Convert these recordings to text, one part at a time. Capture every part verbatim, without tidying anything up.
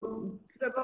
tout d'abord,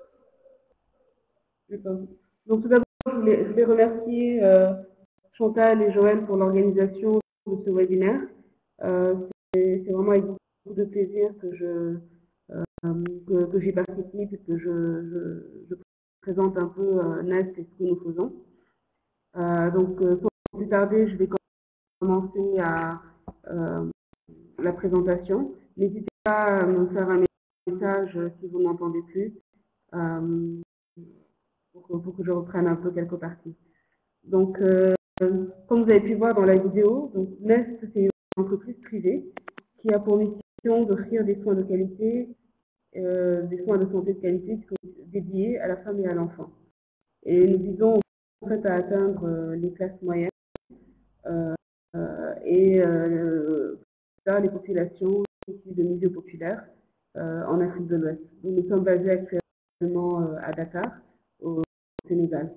donc tout d'abord, je voulais, je voulais remercier euh, Chantal et Joël pour l'organisation de ce webinaire. Euh, c'est vraiment avec beaucoup de plaisir que je euh, que, que j'y participe et que je, je, je présente un peu euh, Nest et ce que nous faisons. Euh, donc, euh, sans plus tarder, je vais commencer à euh, la présentation. N'hésitez pas à me faire un message si vous n'entendez plus, euh, pour, que, pour que je reprenne un peu quelques parties. Donc, euh, comme vous avez pu voir dans la vidéo, donc Nest, c'est une entreprise privée qui a pour mission d'offrir des soins de qualité, euh, des soins de santé de qualité qui sont dédiés à la femme et à l'enfant. Et nous visons en fait à atteindre euh, les classes moyennes euh, euh, et euh, les populations issues de milieux populaires euh, en Afrique de l'Ouest. Nous sommes basés actuellement euh, à Dakar, au Sénégal.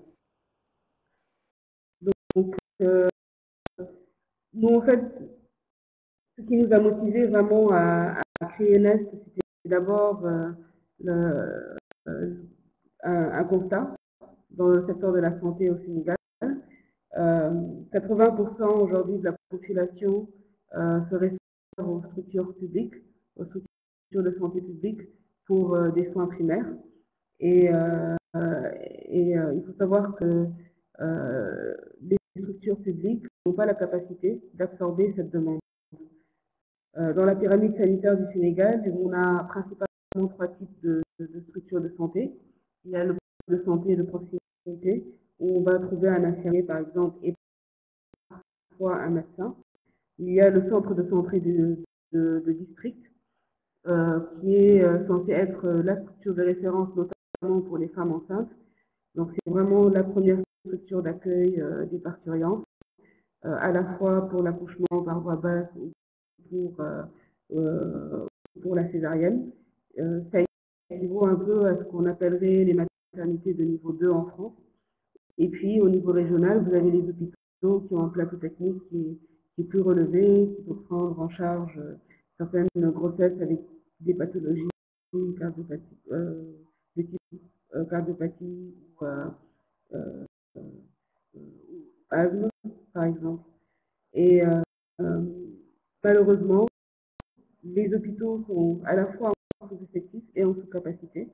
Donc, euh, nous, en fait, ce qui nous a motivés vraiment à, à créer Nest, c'était d'abord euh, le, euh, un, un constat dans le secteur de la santé au Sénégal. Euh, quatre-vingts pour cent aujourd'hui de la population euh, se réfère aux structures publiques, aux structures de santé publique pour euh, des soins primaires. Et, euh, et euh, il faut savoir que euh, les structures publiques n'ont pas la capacité d'absorber cette demande. Euh, dans la pyramide sanitaire du Sénégal, on a principalement trois types de, de, de structures de santé. Il y a le poste de santé de proximité, où on va trouver un infirmier, par exemple, et parfois un médecin. Il y a le centre de santé de, de, de district, euh, qui est euh, censé être la structure de référence, notamment pour les femmes enceintes. Donc, c'est vraiment la première structure d'accueil euh, des parturientes, euh, à la fois pour l'accouchement par voie basse ou pour, euh, euh, pour la césarienne. Euh, ça équivaut un peu à ce qu'on appellerait les maternités de niveau deux en France. Et puis, au niveau régional, vous avez les hôpitaux qui ont un plateau technique qui, qui est plus relevé, qui peut prendre en charge certaines grossesses avec des pathologies cardiopathie, euh, de type euh, cardiopathie ou euh, euh, euh, asthme, par exemple. Et euh, euh, malheureusement, les hôpitaux sont à la fois en sous-effectif et en sous-capacité.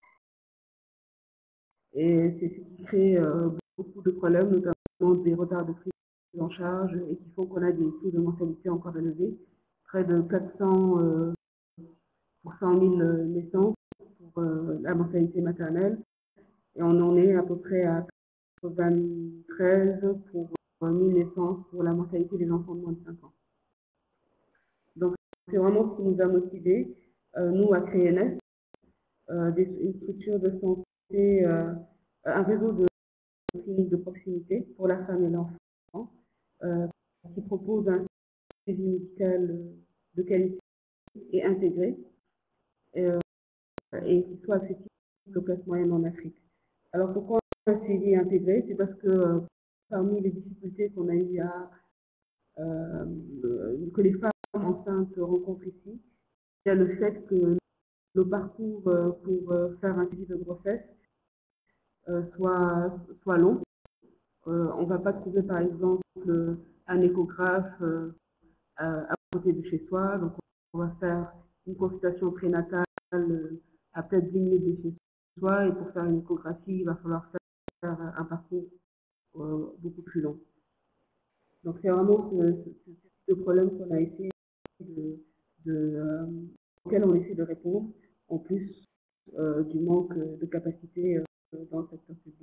Et c'est ce qui crée euh, beaucoup de problèmes, notamment des retards de prise en charge et qui font qu'on a des taux de mortalité encore élevés, près de quatre cents euh, pour cent mille naissances pour euh, la mortalité maternelle. Et on en est à peu près à quatre-vingt-treize pour mille naissances pour la mortalité des enfants de moins de cinq ans. Donc, c'est vraiment ce qui nous a motivés, euh, nous, à créer Nest, euh, des, une structure de santé, euh, un réseau de cliniques de proximité pour la femme et l'enfant, euh, qui propose un suivi médical de qualité et intégré, euh, et qui soit accessible aux classes moyennes en Afrique. Alors, pourquoi un suivi intégré? C'est parce que euh, parmi les difficultés qu'on a eu à euh, que les femmes enceintes rencontrent ici, il y a le fait que le parcours euh, pour euh, faire un suivi de grossesse euh, soit, soit long. Euh, on ne va pas trouver par exemple un échographe euh, à, à côté de chez soi, donc on va faire une consultation prénatale euh, à peut-être dix minutes de chez soi, et pour faire une échographie, il va falloir faire, faire un parcours euh, beaucoup plus long. Donc c'est vraiment ce, ce, ce type de problème qu'on a essayé de, de euh, auquel on essaie de répondre, en plus euh, du manque de capacité euh, dans le secteur public.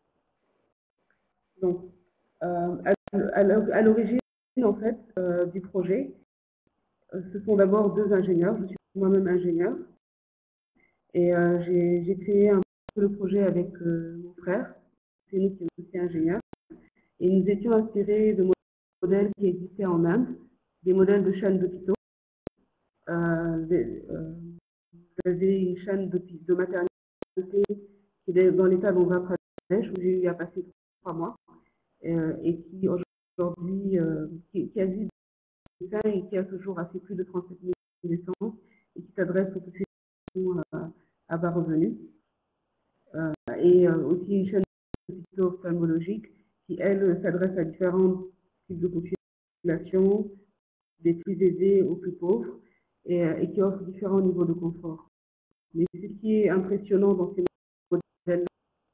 Donc, euh, à l'origine en fait euh, du projet, euh, ce sont d'abord deux ingénieurs. Je suis moi-même ingénieur et euh, j'ai créé un peu le projet avec euh, mon frère, c'est nous qui sommes aussi ingénieurs, et nous étions inspirés de modèles qui existaient en Inde, des modèles de chaînes d'hôpitaux. Euh, euh, vous avez une chaîne de, de maternité qui est dans l'état d'Andhra Pradesh, où j'ai eu à passer trois mois, euh, et qui aujourd'hui, euh, qui, qui agit et qui a toujours assez plus de trente-sept mille naissances et qui s'adresse aux populations euh, à bas revenus, euh, et euh, aussi une chaîne ophtalmologique qui, elle, s'adresse à différents types de populations, des plus aisés aux plus pauvres, et, et qui offre différents niveaux de confort. Mais ce qui est impressionnant dans ces modèles,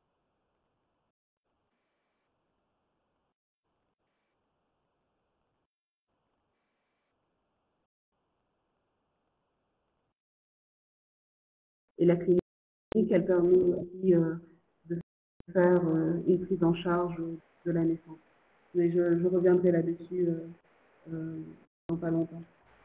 et la clinique, elle permet aussi euh, de faire euh, une prise en charge de la naissance. Mais je, je reviendrai là-dessus euh, euh, dans pas longtemps.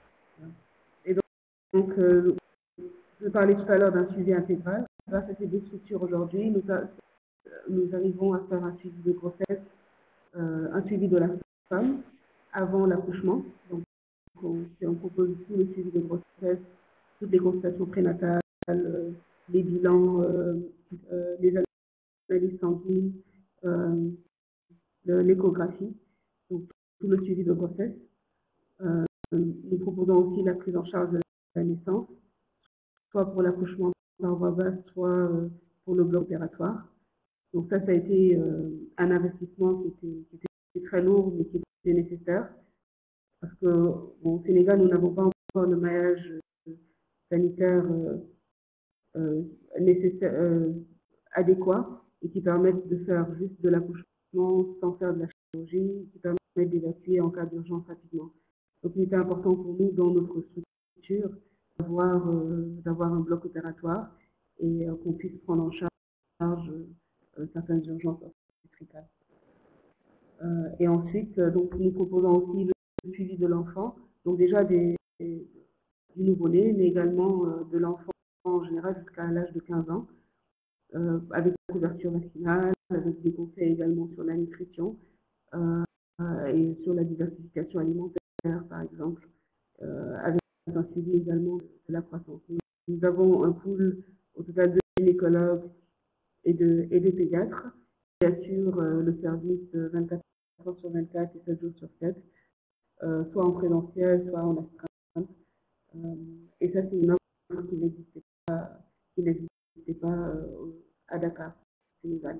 Et donc, donc euh, je parlais tout à l'heure d'un suivi intégral. Grâce à ces deux structures aujourd'hui, nous, nous arrivons à faire un suivi de grossesse, euh, un suivi de la femme avant l'accouchement. Donc, on, on propose tout le suivi de grossesse, toutes les consultations prénatales, euh, les bilans, euh, euh, les analyses sanguines, euh, l'échographie, donc tout le suivi de grossesse. Euh, nous proposons aussi la prise en charge de la naissance, soit pour l'accouchement par voie basse, soit euh, pour le bloc opératoire. Donc ça, ça a été euh, un investissement qui était, qui était très lourd, mais qui était nécessaire, parce qu'au bon, Sénégal, nous n'avons pas encore le maillage sanitaire euh, euh, nécessaire, euh, adéquat, et qui permettent de faire juste de l'accouchement sans faire de la chirurgie, qui permettent d'évacuer en cas d'urgence rapidement. Donc il était important pour nous, dans notre structure, d'avoir euh, d'avoir un bloc opératoire et euh, qu'on puisse prendre en charge euh, certaines urgences obstétricales. Euh, et ensuite, euh, donc, nous proposons aussi le suivi de l'enfant, donc déjà des, des, du nouveau-né, mais également euh, de l'enfant en général jusqu'à l'âge de quinze ans, euh, avec la couverture vaccinale, avec des conseils également sur la nutrition euh, et sur la diversification alimentaire, par exemple, euh, avec un suivi également de la croissance. Nous avons un pool au total de gynécologues et de, et de pédiatres qui assurent euh, le service vingt-quatre heures sur vingt-quatre et sept jours sur sept, euh, soit en présentiel, soit en astreinte. Euh, et ça, c'est une offre qui n'existait pas, qui n'existait pas euh, à Dakar, Sénégal.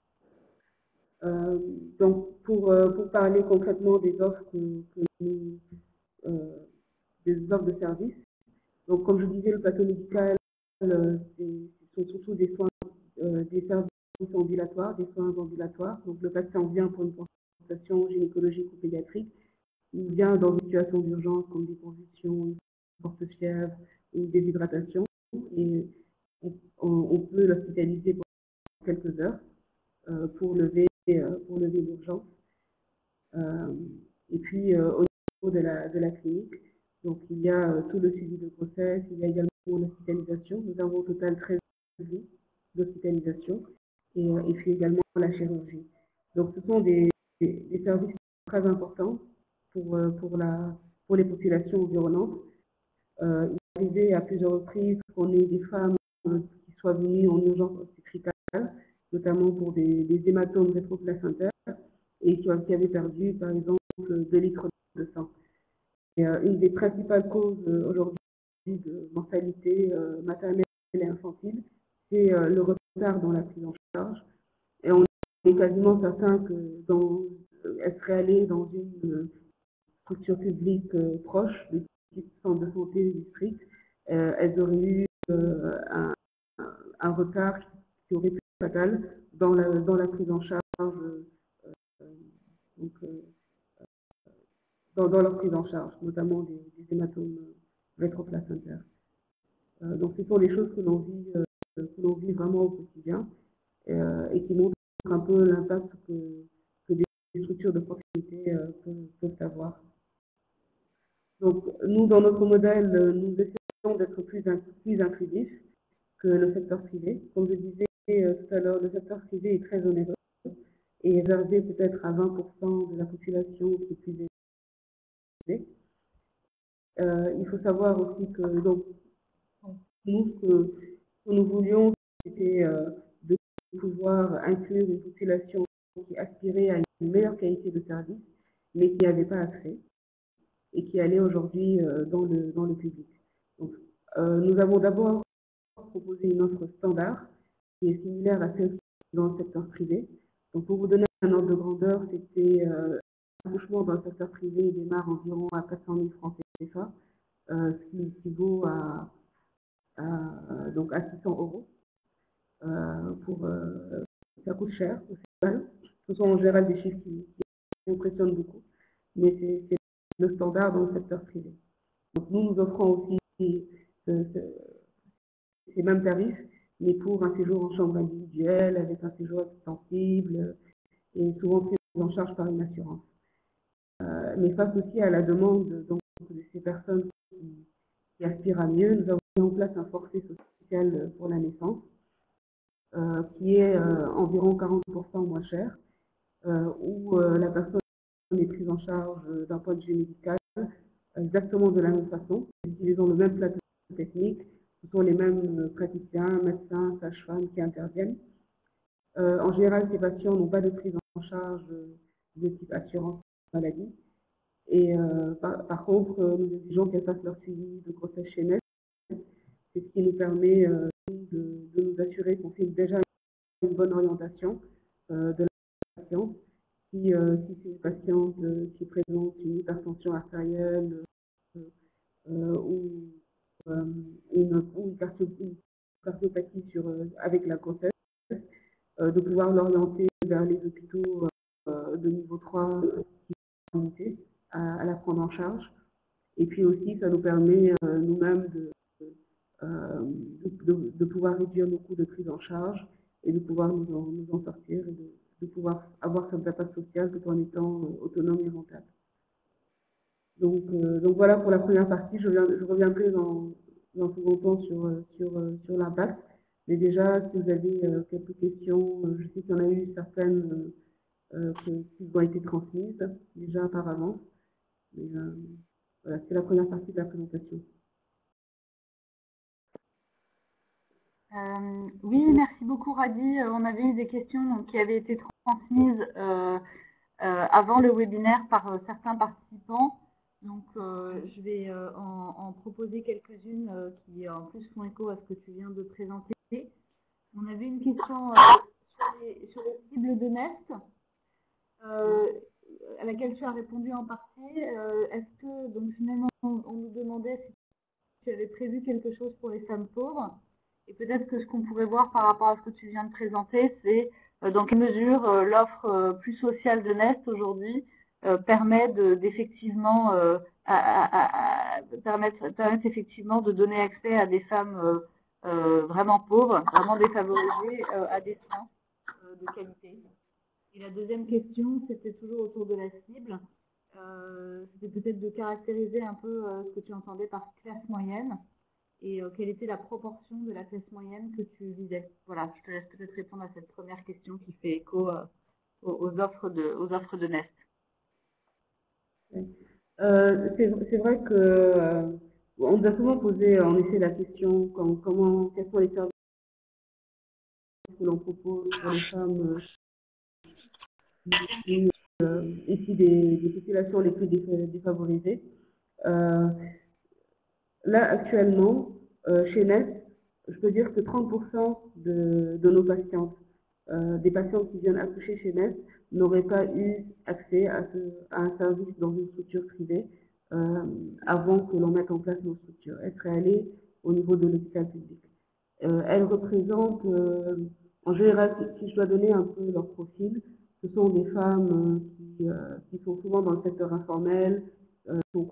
Euh, donc, pour, euh, pour parler concrètement des offres que, que nous, euh, des offres de services, donc comme je disais, le plateau médical, euh, ce sont surtout des soins, euh, des services ambulatoires, des soins ambulatoires. Donc le patient vient pour une consultation gynécologique ou pédiatrique, il vient dans une situation d'urgence comme des convulsions, une forte fièvre ou des déshydratation, et on, on peut l'hospitaliser pour quelques heures euh, pour lever, euh, pour lever l'urgence. Euh, et puis euh, au niveau de la, de la clinique, donc il y a euh, tout le suivi de grossesse, il y a également l'hospitalisation. Nous avons au total treize lits d'hospitalisation et, euh, et puis également la chirurgie. Donc ce sont des, des, des services très importants pour, euh, pour, la, pour les populations environnantes. Euh, il est arrivé à plusieurs reprises qu'on ait des femmes euh, qui soient venues en urgence obstétricale, notamment pour des, des hématomes rétroplacentaires, et qui, qui avaient perdu, par exemple, deux litres de sang. Et, euh, une des principales causes euh, aujourd'hui de mortalité euh, maternelle et infantile, c'est euh, le retard dans la prise en charge. Et on est quasiment certain que dans, euh, elle serait allée dans une euh, structure publique euh, proche, des petits centres de santé du district, euh, elles auraient eu euh, un, un, un retard qui aurait pu être fatal dans la, dans la prise en charge, euh, donc, euh, dans, dans, leur prise en charge, notamment des, des hématomes rétroplacentaires. Euh, donc ce sont des choses que l'on vit, euh, que l'on vit vraiment au quotidien euh, et qui montrent un peu l'impact que, que des structures de proximité euh, peuvent, peuvent avoir. Donc, nous, dans notre modèle, nous essayons d'être plus, plus intrusifs que le secteur privé. Comme je disais euh, tout à l'heure, le secteur privé est très onéreux et est réservé peut-être à vingt pour cent de la population qui est plus élevée. Euh, il faut savoir aussi que donc, nous, ce que, ce que nous voulions, c'était euh, de pouvoir inclure une population qui aspirait à une meilleure qualité de service, mais qui n'avait pas accès et qui allait aujourd'hui euh, dans, le, dans le public. Donc, euh, nous avons d'abord proposer une offre standard qui est similaire à celle dans le secteur privé. Donc pour vous donner un ordre de grandeur, c'était euh, l'accouchement dans le secteur privé démarre environ à quatre cent mille francs C F A, euh, ce qui équivaut à, à, donc à six cents euros. Euh, pour, euh, ça coûte cher au Sénégal. Ce sont en général des chiffres qui, qui impressionnent beaucoup, mais c'est le standard dans le secteur privé. Donc nous, nous offrons aussi ce, ce, ces mêmes tarifs, mais pour un séjour en chambre individuelle, avec un séjour extensible, et souvent pris en charge par une assurance. Euh, mais face aussi à la demande donc, de ces personnes qui, qui aspirent à mieux, nous avons mis en place un forfait social pour la naissance, euh, qui est euh, environ quarante pour cent moins cher, euh, où euh, la personne est prise en charge d'un point de vue médical exactement de la même façon, utilisant le même plateau technique. Ce sont les mêmes praticiens, médecins, sages-femmes qui interviennent. Euh, en général, ces patients n'ont pas de prise en charge de type assurance maladie. Et euh, par, par contre, nous exigeons qu'elles fassent leur suivi de grossesse chez Nest. C'est ce qui nous permet euh, de, de nous assurer qu'on fait déjà une bonne orientation euh, de la patiente. Si, euh, si c'est une patiente euh, qui présente une hypertension artérielle euh, ou euh, une, ou une, cardio, une cardiopathie sur, euh, avec la grossesse, euh, de pouvoir l'orienter vers les hôpitaux euh, de niveau trois qui sont à, à la prendre en charge. Et puis aussi, ça nous permet euh, nous-mêmes de, euh, de, de, de pouvoir réduire nos coûts de prise en charge et de pouvoir nous en, nous en sortir et de, de pouvoir avoir cette impact social tout en étant euh, autonome et rentable. Donc, euh, donc voilà pour la première partie. Je, viens, je reviendrai dans, dans un second temps sur, sur, sur l'impact. Mais déjà, si vous avez euh, quelques questions, euh, je sais qu'il y en a eu certaines euh, qui, qui ont été transmises déjà apparemment. Mais euh, voilà, c'est la première partie de la présentation. Euh, oui, merci beaucoup Radi. On avait eu des questions donc, qui avaient été transmises euh, euh, avant le webinaire par euh, certains participants. Donc euh, je vais euh, en, en proposer quelques-unes euh, qui en plus font écho à ce que tu viens de présenter. On avait une question euh, sur, les, sur les cibles de Nest, euh, à laquelle tu as répondu en partie. Euh, Est-ce que, donc finalement, on, on nous demandait si tu avais prévu quelque chose pour les femmes pauvres? Et peut-être que ce qu'on pourrait voir par rapport à ce que tu viens de présenter, c'est euh, dans quelle mesure euh, l'offre euh, plus sociale de Nest aujourd'hui euh, permet d'effectivement euh, permettre, permettre effectivement de donner accès à des femmes euh, euh, vraiment pauvres, vraiment défavorisées, euh, à des soins euh, de qualité. Et la deuxième question, c'était toujours autour de la cible. Euh, c'était peut-être de caractériser un peu euh, ce que tu entendais par classe moyenne et euh, quelle était la proportion de la classe moyenne que tu visais. Voilà, je te laisse peut-être répondre à cette première question qui fait écho euh, aux, aux, offres de, aux offres de Nest. Euh, c'est vrai que euh, on nous a souvent posé en effet la question comment, comment quels sont les services que l'on propose pour les femmes euh, euh, ici des, des populations les plus défavorisées. Euh, là actuellement, euh, chez Nest, je peux dire que trente pour cent de, de nos patientes, euh, des patientes qui viennent accoucher chez Nest, n'auraient pas eu accès à, ce, à un service dans une structure privée euh, avant que l'on mette en place nos structures. Elles seraient allées au niveau de l'hôpital public. Euh, elles représentent, euh, en général, si, si je dois donner un peu leur profil, ce sont des femmes euh, qui, euh, qui sont souvent dans le secteur informel, euh, sont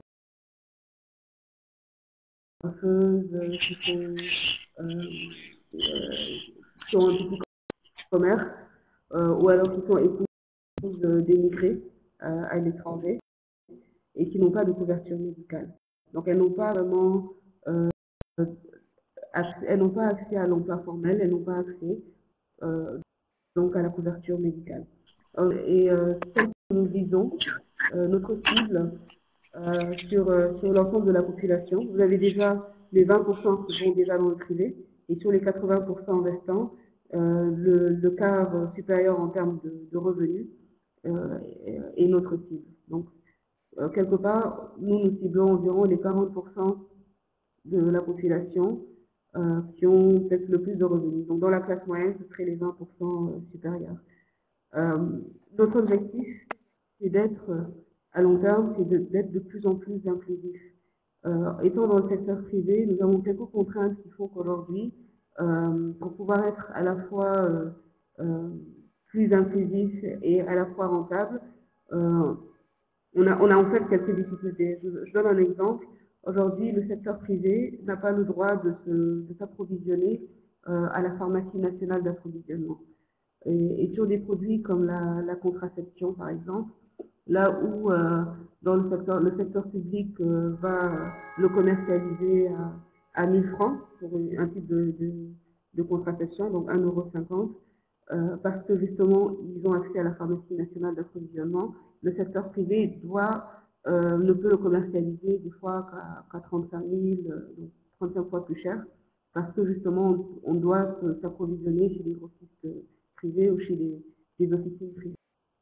coiffeuses, qui sont, euh, euh, qui ont un petit commerce, euh, ou alors qui sont épouses d'émigrés euh, à l'étranger et qui n'ont pas de couverture médicale. Donc elles n'ont pas vraiment, euh, accès, elles n'ont pas accès à l'emploi formel, elles n'ont pas accès euh, donc à la couverture médicale. Euh, et euh, celle que nous visons, euh, notre cible euh, sur, euh, sur l'ensemble de la population, vous avez déjà les vingt pour cent qui vont déjà dans le privé, et sur les quatre-vingts pour cent restants, euh, le, le quart supérieur en termes de, de revenus euh, est, est notre cible. Donc, euh, quelque part, nous nous ciblons environ les quarante pour cent de la population euh, qui ont peut-être le plus de revenus. Donc dans la classe moyenne, ce serait les vingt pour cent supérieurs. Euh, notre objectif, c'est d'être, à long terme, c'est d'être de, de plus en plus inclusif. Euh, étant dans le secteur privé, nous avons quelques contraintes qui font qu'aujourd'hui, euh, pour pouvoir être à la fois euh, euh, plus inclusif et à la fois rentable, euh, on, a, on a en fait quelques difficultés. Je, je donne un exemple. Aujourd'hui, le secteur privé n'a pas le droit de s'approvisionner euh, à la pharmacie nationale d'approvisionnement. Et, et sur des produits comme la, la contraception, par exemple, là où euh, dans le secteur, le secteur public euh, va le commercialiser à, à mille francs pour un type de, de, de contraception, donc un euro cinquante, euh, parce que justement, ils ont accès à la pharmacie nationale d'approvisionnement. Le secteur privé doit, euh, ne peut le commercialiser des fois qu'à trente-cinq mille, donc trente-cinq fois plus cher, parce que justement, on, on doit s'approvisionner chez les grossistes privés ou chez les, les officines privées.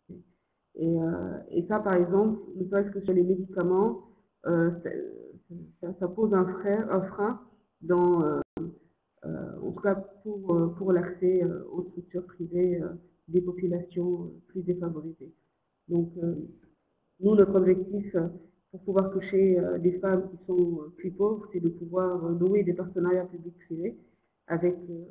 Et, euh, et ça, par exemple, ne serait-ce que sur les médicaments, euh, ça, ça pose un frein, un frein dans, euh, euh, en tout cas pour, euh, pour l'accès euh, aux structures privées euh, des populations plus défavorisées. Donc, euh, nous, notre objectif, euh, pour pouvoir toucher euh, des femmes qui sont euh, plus pauvres, c'est de pouvoir euh, nouer des partenariats publics-privés avec, euh,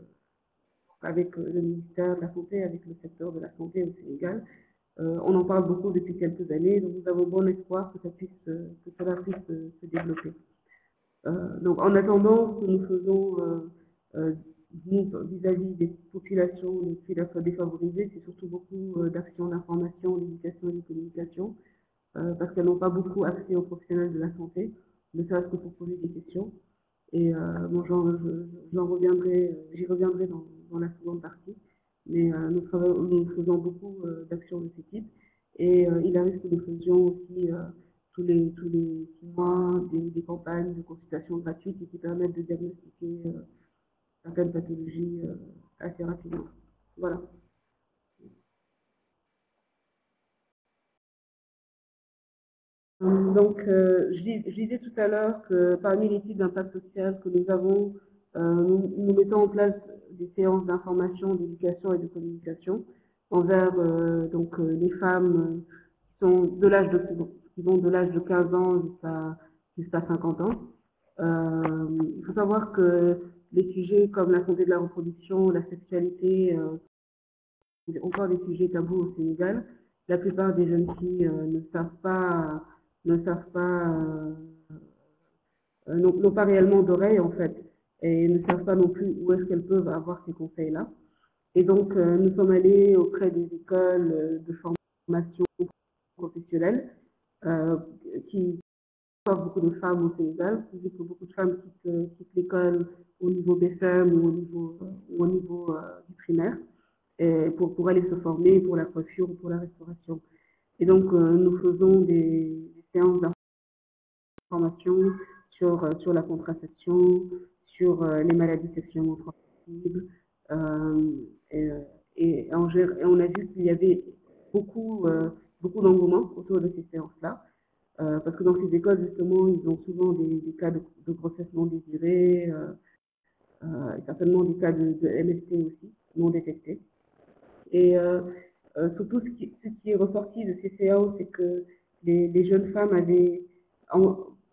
avec le ministère de la Santé, avec le secteur de la santé au Sénégal. Euh, on en parle beaucoup depuis quelques années, donc nous avons bon espoir que, ça puisse, que cela puisse se, se développer. Euh, donc en attendant, ce que nous faisons euh, euh, vis-à-vis des populations les plus défavorisées, c'est surtout beaucoup euh, d'actions d'information, d'éducation et de communication, euh, parce qu'elles n'ont pas beaucoup accès aux professionnels de la santé, ne serait-ce que pour poser des questions. Et euh, bon, j'en reviendrai, j'y reviendrai dans, dans la seconde partie. Mais euh, nous, nous faisons beaucoup euh, d'actions de ce type. Et euh, il arrive que nous faisions aussi euh, tous, les, tous les six mois des, des campagnes de consultation gratuites qui permettent de diagnostiquer euh, certaines pathologies euh, assez rapidement. Voilà. Donc, euh, je, je disais tout à l'heure que parmi les types d'impact social que nous avons, euh, nous, nous mettons en place des séances d'information, d'éducation et de communication envers euh, donc, euh, les femmes qui, sont de l'âge de, qui vont de l'âge de quinze ans jusqu'à jusqu'à cinquante ans. Euh, il faut savoir que les sujets comme la santé de la reproduction, la sexualité, euh, sont encore des sujets tabous au Sénégal. La plupart des jeunes filles euh, ne savent pas ne savent pas, euh, n'ont pas réellement d'oreilles en fait, et ne savent pas non plus où est-ce qu'elles peuvent avoir ces conseils-là. Et donc, euh, nous sommes allés auprès des écoles de formation professionnelle euh, qui forment beaucoup de femmes au Sénégal, qui dit que beaucoup de femmes quittent, quittent l'école au niveau B F M ou au niveau, ou au niveau euh, du primaire et pour, pour aller se former pour la coiffure ou pour la restauration. Et donc, euh, nous faisons des, des séances d'information sur, sur la contraception, sur euh, les maladies sexuellement transmissibles. Euh, et, et, en, et on a vu qu'il y avait beaucoup, euh, beaucoup d'engouement autour de ces séances-là. Euh, parce que dans ces écoles, justement, ils ont souvent des, des cas de, de grossesse non désirée, euh, euh, et certainement des cas de, de M S T aussi, non détectés. Et euh, euh, surtout, ce qui, ce qui est ressorti de ces séances, c'est que les, les jeunes femmes avaient un,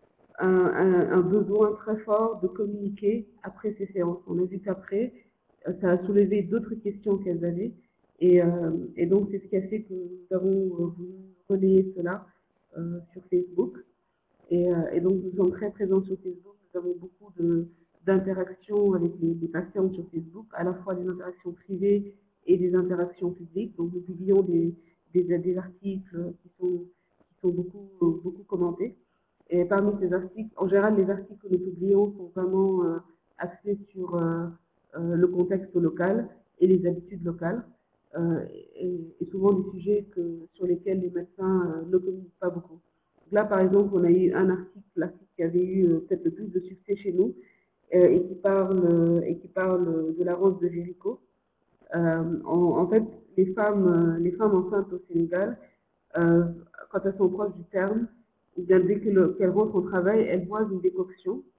un, un besoin très fort de communiquer après ces séances. On a vu qu'après, ça a soulevé d'autres questions qu'elles avaient. Et, euh, et donc, c'est ce qui a fait que nous avons voulu relayer cela euh, sur Facebook. Et, euh, et donc, nous sommes très présents sur Facebook. Nous avons beaucoup d'interactions avec les, les patients sur Facebook, à la fois des interactions privées et des interactions publiques. Donc, nous publions des, des, des articles qui sont, qui sont beaucoup, beaucoup commentés. Et parmi ces articles, en général, les articles que nous publions sont vraiment euh, axés sur euh, euh, le contexte local et les habitudes locales. Euh, et, et souvent des sujets que, sur lesquels les médecins euh, ne communiquent pas beaucoup. Là, par exemple, on a eu un article, l'article qui avait eu euh, peut-être le plus de succès chez nous euh, et, qui parle, et qui parle de la rose de Jéricho. Euh, en, en fait, les femmes, les femmes enceintes au Sénégal, euh, quand elles sont proches du terme, ou bien dès qu'elles rentrent au travail, elles boivent une décoction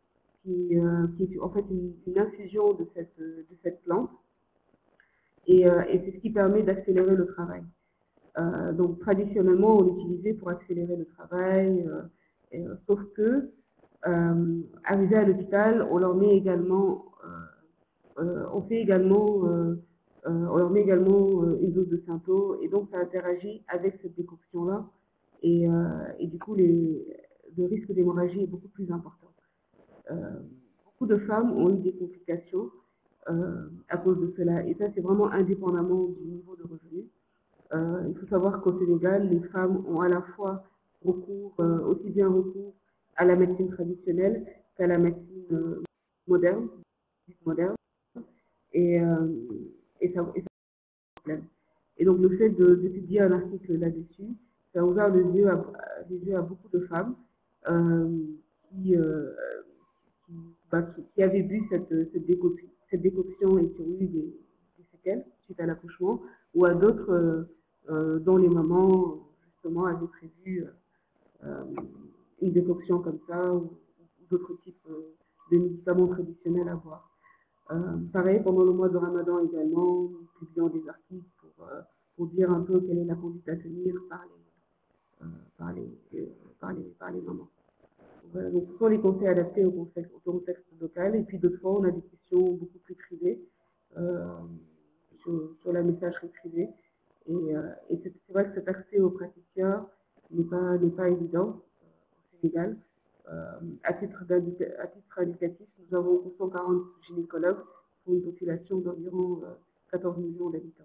qui, euh, qui est en fait une, une infusion de cette, de cette plante. Et, euh, et c'est ce qui permet d'accélérer le travail. Euh, donc traditionnellement, on l'utilisait pour accélérer le travail, euh, et, euh, sauf que, euh, arrivé à l'hôpital, on leur met également, euh, euh, on fait également, euh, euh, on leur met également euh, une dose de Synto, et donc ça interagit avec cette décoction-là, et, euh, et du coup, les, le risque d'hémorragie est beaucoup plus important. Euh, beaucoup de femmes ont eu des complications euh, à cause de cela, et ça, c'est vraiment indépendamment du niveau de revenu. Euh, il faut savoir qu'au Sénégal, les femmes ont à la fois recours, euh, aussi bien recours à la médecine traditionnelle qu'à la médecine euh, moderne, moderne, et, euh, et ça, et ça problème. Et donc le fait de, de publier un article là-dessus, ça a ouvert les yeux à, les yeux à beaucoup de femmes euh, qui, euh, qui, bah, qui, qui avaient vu cette, cette, décoction, cette décoction et qui ont eu des, des séquelles suite à l'accouchement, ou à d'autres euh, euh, dont les mamans justement avaient prévu euh, une décoction comme ça, ou, ou d'autres types euh, de médicaments traditionnels à boire. Euh, pareil, pendant le mois de Ramadan également, nous publions des articles pour, euh, pour dire un peu quelle est la conduite à tenir par les, euh, par les, euh, par les, par les mamans. Voilà, donc ce sont les conseils adaptés au contexte, au contexte local, et puis d'autres fois on a des questions beaucoup plus privées euh, sur, sur la messagerie privée, et, euh, et c'est vrai que cet accès aux praticiens n'est pas, n'est pas évident euh, au Sénégal. Euh, à titre indicatif, nous avons deux cent quarante gynécologues pour une population d'environ euh, quatorze millions d'habitants.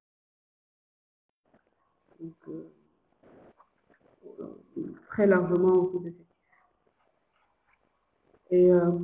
Donc, euh, très largement sous-effectif. Et euh,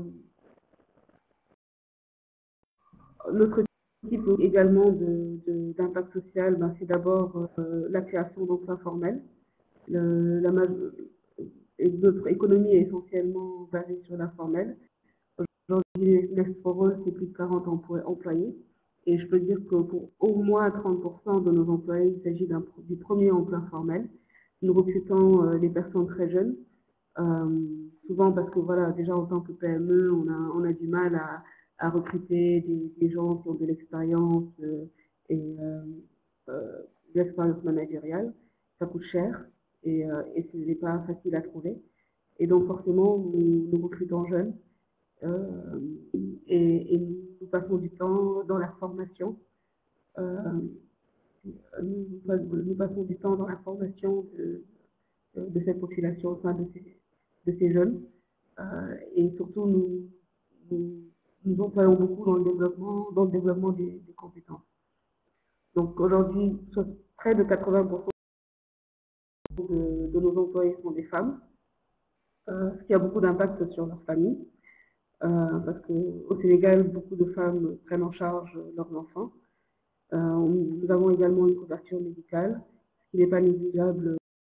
l'autre type également d'impact social, ben, c'est d'abord euh, la création d'emplois formels. Le, la, notre économie est essentiellement basée sur l'informel. Aujourd'hui, Next for All, c'est plus de quarante employés. Et je peux dire que pour au moins trente pour cent de nos employés, il s'agit du premier emploi formel. Nous recrutons euh, des personnes très jeunes, euh, souvent parce que voilà, déjà en tant que P M E, on a, on a du mal à, à recruter des, des gens qui ont de l'expérience euh, et euh, euh, de l'expérience managériale. Ça coûte cher et, euh, et ce n'est pas facile à trouver. Et donc forcément, nous, nous recrutons jeunes. Euh, et, et nous passons du temps dans la formation. Euh, nous, nous passons du temps dans la formation de, de cette population, enfin de ces, de ces jeunes. Euh, et surtout, nous, nous, nous employons beaucoup dans le développement, dans le développement des, des compétences. Donc aujourd'hui, près de quatre-vingts pour cent de, de nos employés sont des femmes, euh, ce qui a beaucoup d'impact sur leur famille. Euh, parce qu'au Sénégal, beaucoup de femmes prennent en charge leurs enfants. Euh, nous avons également une couverture médicale, ce qui n'est pas négligeable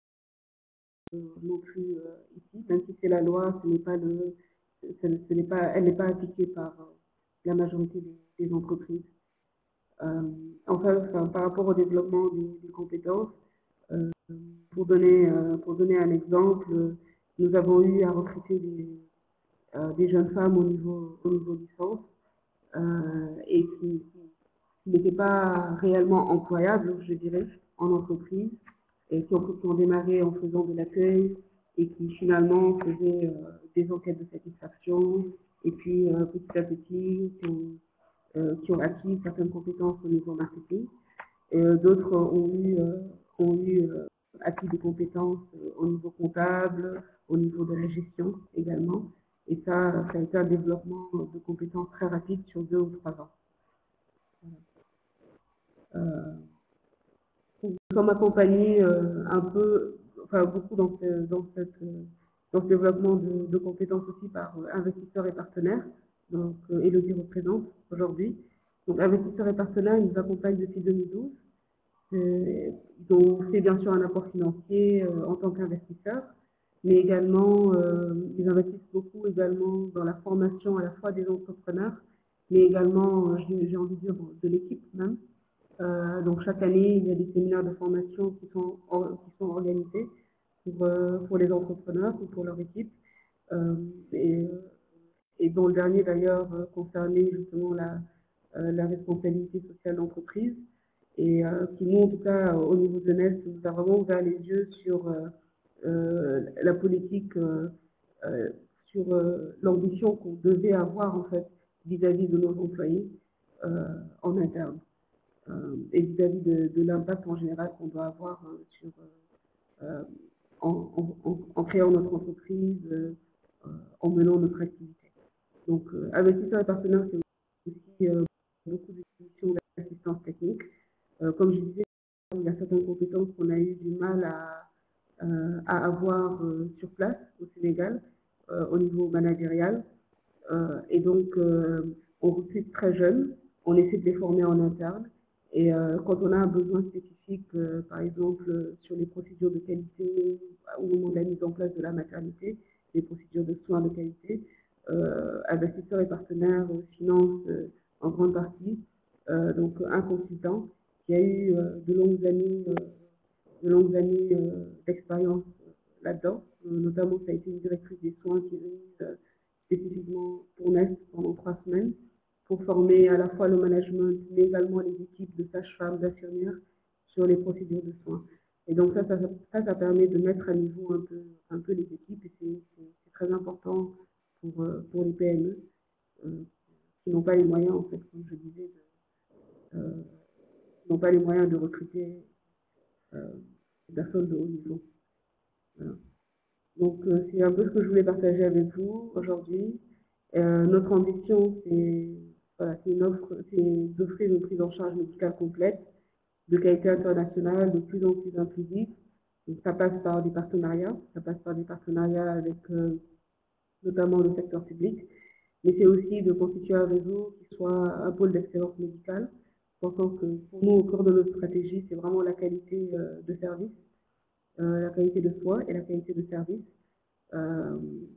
euh, non plus euh, ici, même si c'est la loi, ce n'est pas le, ce, ce n'est pas, elle n'est pas appliquée par euh, la majorité des, des entreprises. Euh, enfin, enfin, par rapport au développement des, des compétences, euh, pour, donner, euh, pour donner un exemple, nous avons eu à recruter des Euh, des jeunes femmes au niveau, au niveau licence euh, et qui, qui, qui n'étaient pas réellement employables, je dirais, en entreprise, et qui ont, qui ont démarré en faisant de l'accueil et qui finalement faisaient euh, des enquêtes de satisfaction, et puis euh, petit à petit qui ont, euh, qui ont acquis certaines compétences au niveau marketing. Euh, D'autres ont eu, euh, ont eu euh, acquis des compétences euh, au niveau comptable, au niveau de la gestion également. Et ça, ça a été un développement de compétences très rapide sur deux ou trois ans. Euh, nous sommes accompagnés euh, un peu, enfin beaucoup dans ce, dans cette, dans ce développement de, de compétences aussi par euh, investisseurs et partenaires. Donc, euh, Elodie représente aujourd'hui. Donc, investisseurs et partenaires, ils nous accompagnent depuis deux mille douze. Euh, ils ont fait bien sûr un apport financier euh, en tant qu'investisseurs, mais également, euh, ils investissent beaucoup également dans la formation à la fois des entrepreneurs, mais également, euh, j'ai envie de dire, de l'équipe même. Euh, donc chaque année, il y a des séminaires de formation qui sont, or, qui sont organisés pour, euh, pour les entrepreneurs ou pour leur équipe. Euh, et, et dont le dernier d'ailleurs concernait justement la, la responsabilité sociale d'entreprise, et qui nous, en tout cas, au niveau de Nest, nous a vraiment ouvert les yeux sur euh, la politique, euh, euh, sur euh, l'ambition qu'on devait avoir en fait vis-à-vis -vis de nos employés euh, en interne, euh, et vis-à-vis -vis de, de l'impact en général qu'on doit avoir euh, sur, euh, en, en, en créant notre entreprise, euh, en menant notre activité. Donc, euh, investisseurs et partenaires, c'est aussi euh, beaucoup de missions d'assistance technique. Euh, comme je disais, il y a certaines compétences qu'on a eu du mal à, euh, à avoir euh, sur place au Sénégal, euh, au niveau managérial. Euh, et donc, euh, on recrute très jeunes, on essaie de les former en interne. Et euh, quand on a un besoin spécifique, euh, par exemple, sur les procédures de qualité au moment de la mise en place de la maternité, les procédures de soins de qualité, euh, investisseurs et partenaires financent euh, en grande partie. Euh, donc, un consultant qui a eu euh, de longues années, euh, de longues années euh, d'expérience là-dedans. Euh, notamment, ça a été une directrice des soins qui est venue euh, spécifiquement pour Nest pendant trois semaines pour former à la fois le management, mais également les équipes de sages-femmes, d'infirmières sur les procédures de soins. Et donc ça ça, ça, ça permet de mettre à niveau un peu, un peu les équipes, et c'est très important pour, pour les P M E euh, qui n'ont pas les moyens, en fait, comme je disais, de, euh, n'ont pas les moyens de recruter euh, des personnes de haut niveau. Voilà. Donc, euh, c'est un peu ce que je voulais partager avec vous aujourd'hui. Euh, notre ambition, c'est voilà, d'offrir une prise en charge médicale complète, de qualité internationale, de plus en plus inclusive. Donc, ça passe par des partenariats, ça passe par des partenariats avec euh, notamment le secteur public, mais c'est aussi de constituer un réseau qui soit un pôle d'excellence médicale, pensant que pour nous, au cœur de notre stratégie, c'est vraiment la qualité euh, de service, euh, la qualité de soins et la qualité de service. Euh,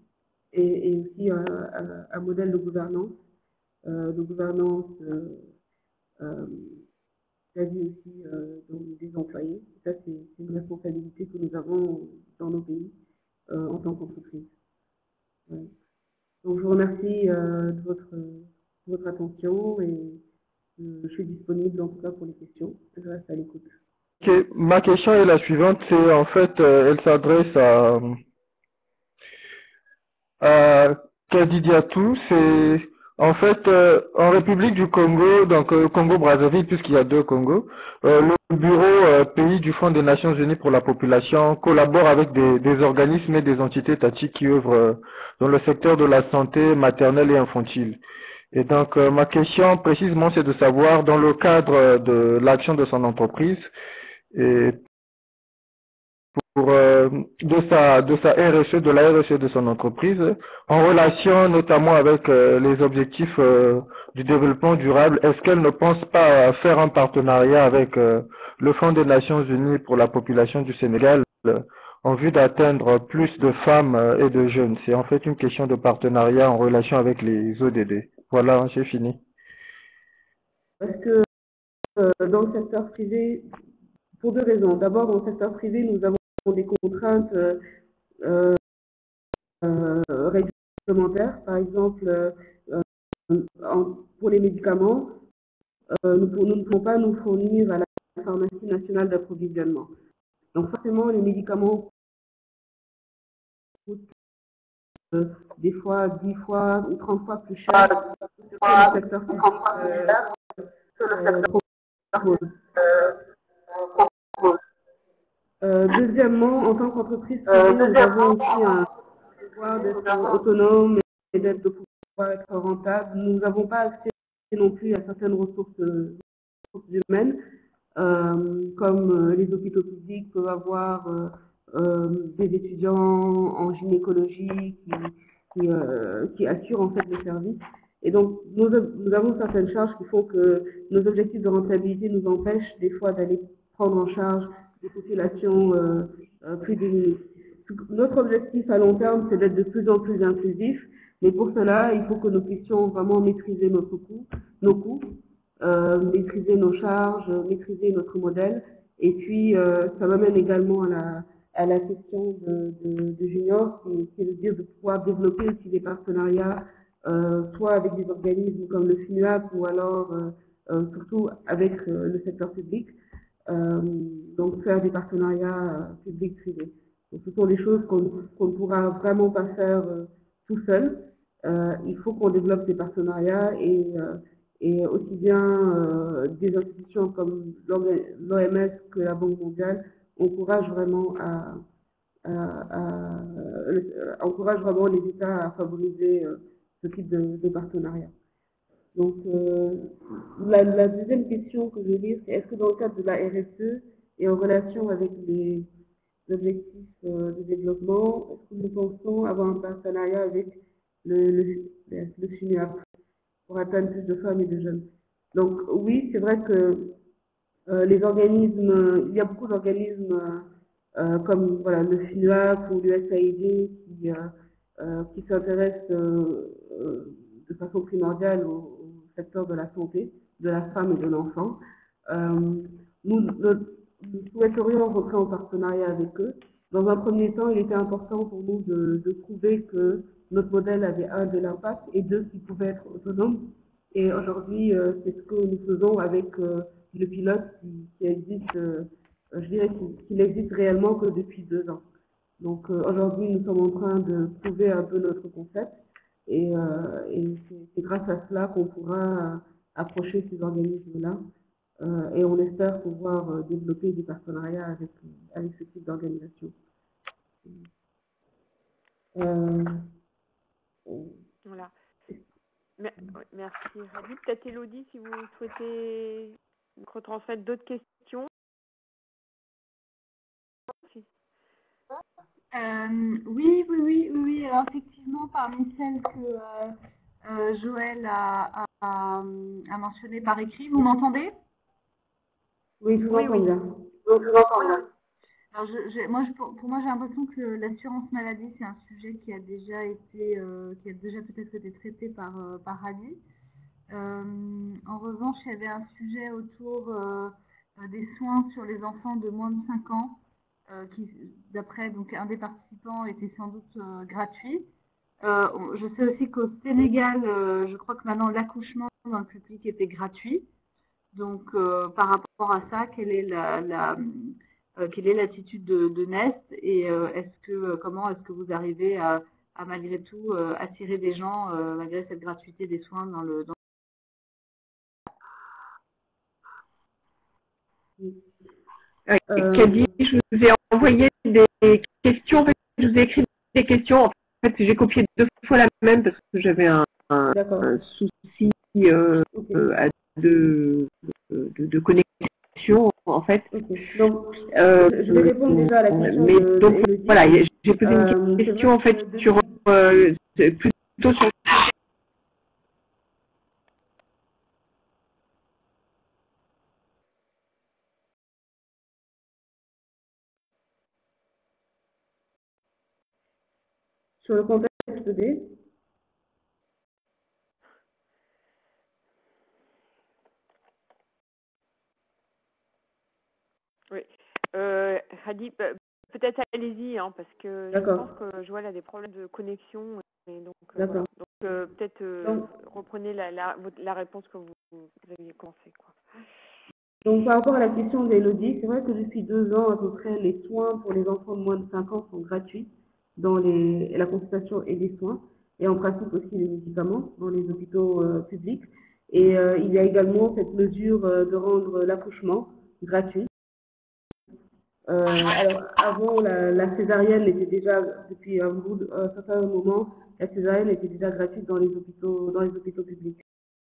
et, et, aussi un, un, un, modèle de gouvernance, euh, de gouvernance euh, euh, vis-à-vis aussi euh, des employés. Ça, c'est une responsabilité que nous avons dans nos pays euh, en tant qu'entreprise. Ouais. Donc, je vous remercie euh, de, votre, de votre attention, et euh, je suis disponible en tout cas pour les questions. Je reste à l'écoute. Okay. Ma question est la suivante, c'est en fait, euh, elle s'adresse à Euh, Kadidiatou, c'est en fait euh, en République du Congo, donc euh, Congo-Brazzaville, puisqu'il y a deux Congos, euh, le bureau euh, pays du Fonds des Nations Unies pour la population collabore avec des, des organismes et des entités étatiques qui œuvrent euh, dans le secteur de la santé maternelle et infantile. Et donc euh, ma question précisément, c'est de savoir, dans le cadre de l'action de son entreprise, et pour, euh, de sa de sa R S E, de la R S E de son entreprise, en relation notamment avec euh, les objectifs euh, du développement durable. Est-ce qu'elle ne pense pas à faire un partenariat avec euh, le Fonds des Nations Unies pour la population du Sénégal euh, en vue d'atteindre plus de femmes euh, et de jeunes? C'est en fait une question de partenariat en relation avec les O D D. Voilà, j'ai fini. Parce que euh, dans le secteur privé, pour deux raisons. D'abord, dans le secteur privé, nous avons des contraintes euh, euh, réglementaires. Par exemple, euh, en, pour les médicaments, euh, nous, nous ne pouvons pas nous fournir à la pharmacie nationale d'approvisionnement. Donc forcément, les médicaments coûtent euh, des fois dix fois ou trente fois plus cher que le secteur public. Euh, deuxièmement, en tant qu'entreprise privée, nous avons aussi un devoir d'être autonome et d'être de pouvoir être rentable. Nous n'avons pas accès non plus à certaines ressources, ressources humaines, euh, comme les hôpitaux publics peuvent avoir euh, euh, des étudiants en gynécologie qui, qui, euh, qui assurent en fait les services. Et donc, nous, nous avons certaines charges qui font que nos objectifs de rentabilité nous empêchent des fois d'aller prendre en charge des populations euh, euh, plus démunies. Notre objectif à long terme, c'est d'être de plus en plus inclusif, mais pour cela, il faut que nous puissions vraiment maîtriser notre coût, nos coûts, euh, maîtriser nos charges, maîtriser notre modèle, et puis euh, ça m'amène également à la, à la question de, de, de Junior, qui, qui est de dire de pouvoir développer aussi des partenariats euh, soit avec des organismes comme le FINUAP ou alors euh, euh, surtout avec euh, le secteur public, euh, donc faire des partenariats euh, publics-privés. Donc ce sont des choses qu'on qu'on ne pourra vraiment pas faire euh, tout seul. Euh, il faut qu'on développe des partenariats et, euh, et aussi bien euh, des institutions comme l'O M S que la Banque mondiale encouragent vraiment à, à, à, euh, encourage vraiment les États à favoriser euh, ce type de, de partenariat. Donc, euh, la, la deuxième question que je vais lire, c'est est-ce que dans le cadre de la R S E et en relation avec les objectifs euh, de développement, est-ce que nous pensons avoir un partenariat avec le, le, le FINUAP pour atteindre plus de femmes et de jeunes? Donc, oui, c'est vrai que euh, les organismes, il y a beaucoup d'organismes euh, comme voilà, le FINUAP ou l'U S A I D qui, euh, euh, qui s'intéressent euh, euh, de façon primordiale au, au secteur de la santé, de la femme et de l'enfant. Euh, nous, nous, nous souhaiterions rentrer en partenariat avec eux. Dans un premier temps, il était important pour nous de, de prouver que notre modèle avait un de l'impact et deux qu'il pouvait être autonome. Et aujourd'hui, euh, c'est ce que nous faisons avec euh, le pilote qui, qui existe, euh, je dirais qu'il existe réellement que depuis deux ans. Donc euh, aujourd'hui, nous sommes en train de prouver un peu notre concept et, euh, et c'est grâce à cela qu'on pourra approcher ces organismes-là euh, et on espère pouvoir euh, développer des partenariats avec, avec ce type d'organisation. Euh, voilà. Merci Hadi. Peut-être Élodie, si vous souhaitez retransmettre d'autres questions. Euh, oui, oui, oui, oui. Alors effectivement, parmi celles que euh, euh, Joël a, a, a mentionnées par écrit, vous m'entendez? Oui, je vous oui, entends oui. bien. Donc, je vous entends bien. Alors, je, je, moi, je, pour, pour moi, j'ai l'impression que l'assurance maladie, c'est un sujet qui a déjà été, euh, qui a déjà peut-être été traité par, euh, par Hadi. Euh, en revanche, il y avait un sujet autour euh, des soins sur les enfants de moins de cinq ans, euh, qui, d'après donc un des participants, était sans doute euh, gratuit. Euh, je sais aussi qu'au Sénégal, euh, je crois que maintenant l'accouchement dans le public était gratuit. Donc, euh, par rapport à ça, quelle est la, la euh, quelle est l'attitude de, de Nest et euh, est-ce que comment est-ce que vous arrivez à, à malgré tout euh, attirer des gens euh, malgré cette gratuité des soins dans le dans Euh, Kadi, je vous ai envoyé des questions, en fait, je vous ai écrit des questions, en fait j'ai copié deux fois la même parce que j'avais un, un, un souci euh, okay. euh, de, de, de connexion en fait. Okay. Donc, euh, je vais répondre déjà à la question mais de, donc de voilà, j'ai posé euh, une question en fait sur euh, plutôt sur sur le contexte D. Oui. Euh, Hadi, peut-être allez-y, hein, parce que je pense que Joël a des problèmes de connexion. Et donc, euh, voilà. donc euh, peut-être euh, reprenez la, la, la réponse que vous, vous aviez commencé. Quoi. Donc par rapport à la question d'Élodie, c'est vrai que depuis deux ans à peu près, les soins pour les enfants de moins de cinq ans sont gratuits dans les, la consultation et les soins, et en pratique aussi les médicaments dans les hôpitaux euh, publics. Et euh, il y a également cette mesure euh, de rendre l'accouchement gratuit. Euh, alors, avant, la, la césarienne était déjà, depuis un, bout de, un certain moment, la césarienne était déjà gratuite dans les hôpitaux, dans les hôpitaux publics.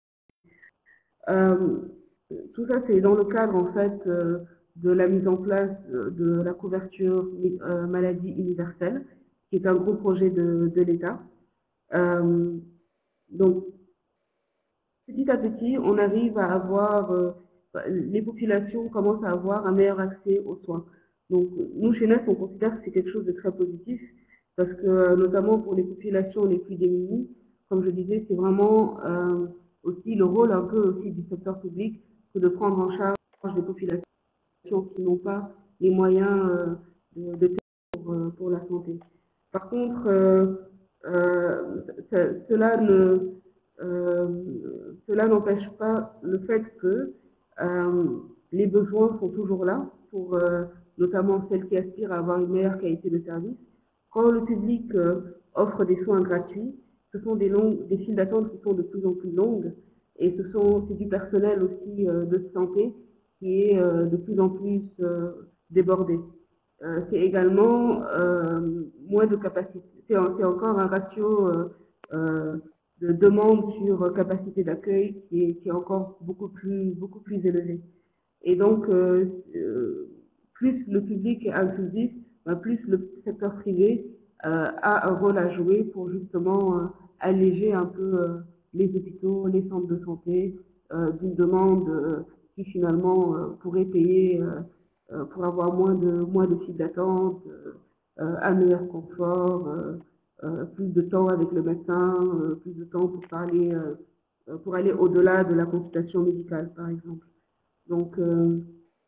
Euh, tout ça, c'est dans le cadre, en fait, euh, de la mise en place de la couverture euh, maladie universelle, qui est un gros projet de, de l'État. Euh, donc, petit à petit, on arrive à avoir, euh, les populations commencent à avoir un meilleur accès aux soins. Donc, nous, chez Nest, on considère que c'est quelque chose de très positif, parce que, notamment pour les populations les plus démunies, comme je disais, c'est vraiment euh, aussi le rôle un peu aussi du secteur public que de prendre en charge des populations qui n'ont pas les moyens euh, de, de payer pour, pour la santé. Par contre, euh, euh, cela ne, euh, cela n'empêche pas le fait que euh, les besoins sont toujours là, pour euh, notamment celles qui aspirent à avoir une meilleure qualité de service. Quand le public euh, offre des soins gratuits, ce sont des, longues, des files d'attente qui sont de plus en plus longues, et ce sont c'est du personnel aussi euh, de santé qui est euh, de plus en plus euh, débordé. Euh, c'est également euh, moins de capacité, c'est encore un ratio euh, euh, de demande sur capacité d'accueil qui est, qui est encore beaucoup plus, beaucoup plus élevé. Et donc, euh, euh, plus le public est inclusif, ben plus le secteur privé euh, a un rôle à jouer pour justement euh, alléger un peu euh, les hôpitaux, les centres de santé euh, d'une demande euh, qui finalement euh, pourrait payer euh, euh, pour avoir moins de, moins de files d'attente, euh, un meilleur confort, euh, euh, plus de temps avec le médecin, euh, plus de temps pour parler, euh, pour aller au-delà de la consultation médicale, par exemple. Donc, euh,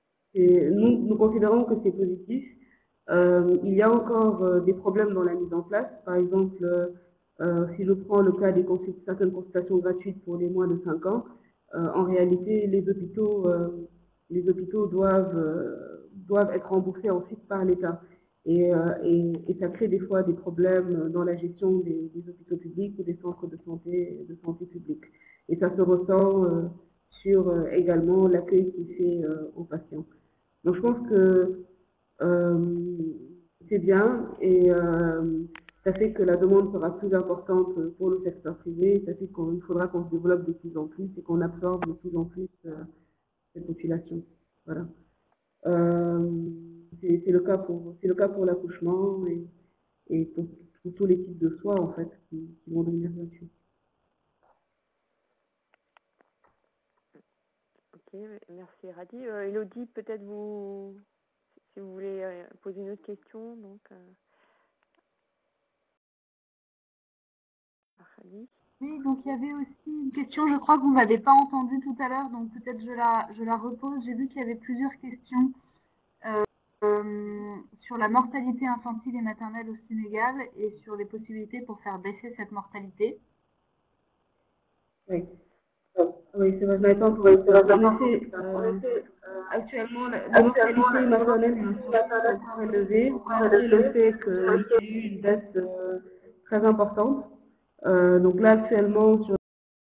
nous, nous considérons que c'est positif. Euh, il y a encore euh, des problèmes dans la mise en place. Par exemple, euh, si je prends le cas des consult certaines consultations gratuites pour les moins de cinq ans, euh, en réalité, les hôpitaux, euh, les hôpitaux doivent, euh, doivent être remboursés ensuite par l'État. Et, euh, et, et ça crée des fois des problèmes dans la gestion des, des hôpitaux publics ou des centres de santé, de santé publique. Et ça se ressent euh, sur euh, également l'accueil qui fait euh, aux patients. Donc je pense que euh, c'est bien et euh, ça fait que la demande sera plus importante pour le secteur privé, ça fait qu'il faudra qu'on se développe de plus en plus et qu'on absorbe de plus en plus euh, cette population. Voilà. Euh, c'est le cas pour c'est le cas pour l'accouchement et, et pour, pour tous les types de soins en fait qui, qui vont devenir gratuits. Ok, merci Radi. Euh, Elodie, peut-être vous, si vous voulez euh, poser une autre question, donc. Euh... Radi. Oui, donc il y avait aussi une question, je crois que vous ne m'avez pas entendu tout à l'heure, donc peut-être je la, je la repose. J'ai vu qu'il y avait plusieurs questions euh, euh, sur la mortalité infantile et maternelle au Sénégal et sur les possibilités pour faire baisser cette mortalité. Oui. Oui, c'est vrai, je n'avais pas encore. En effet, euh, actuellement, la mortalité maternelle est encore élevée, malgré le fait qu'il y a eu une baisse euh, très importante. Euh, donc là, actuellement, sur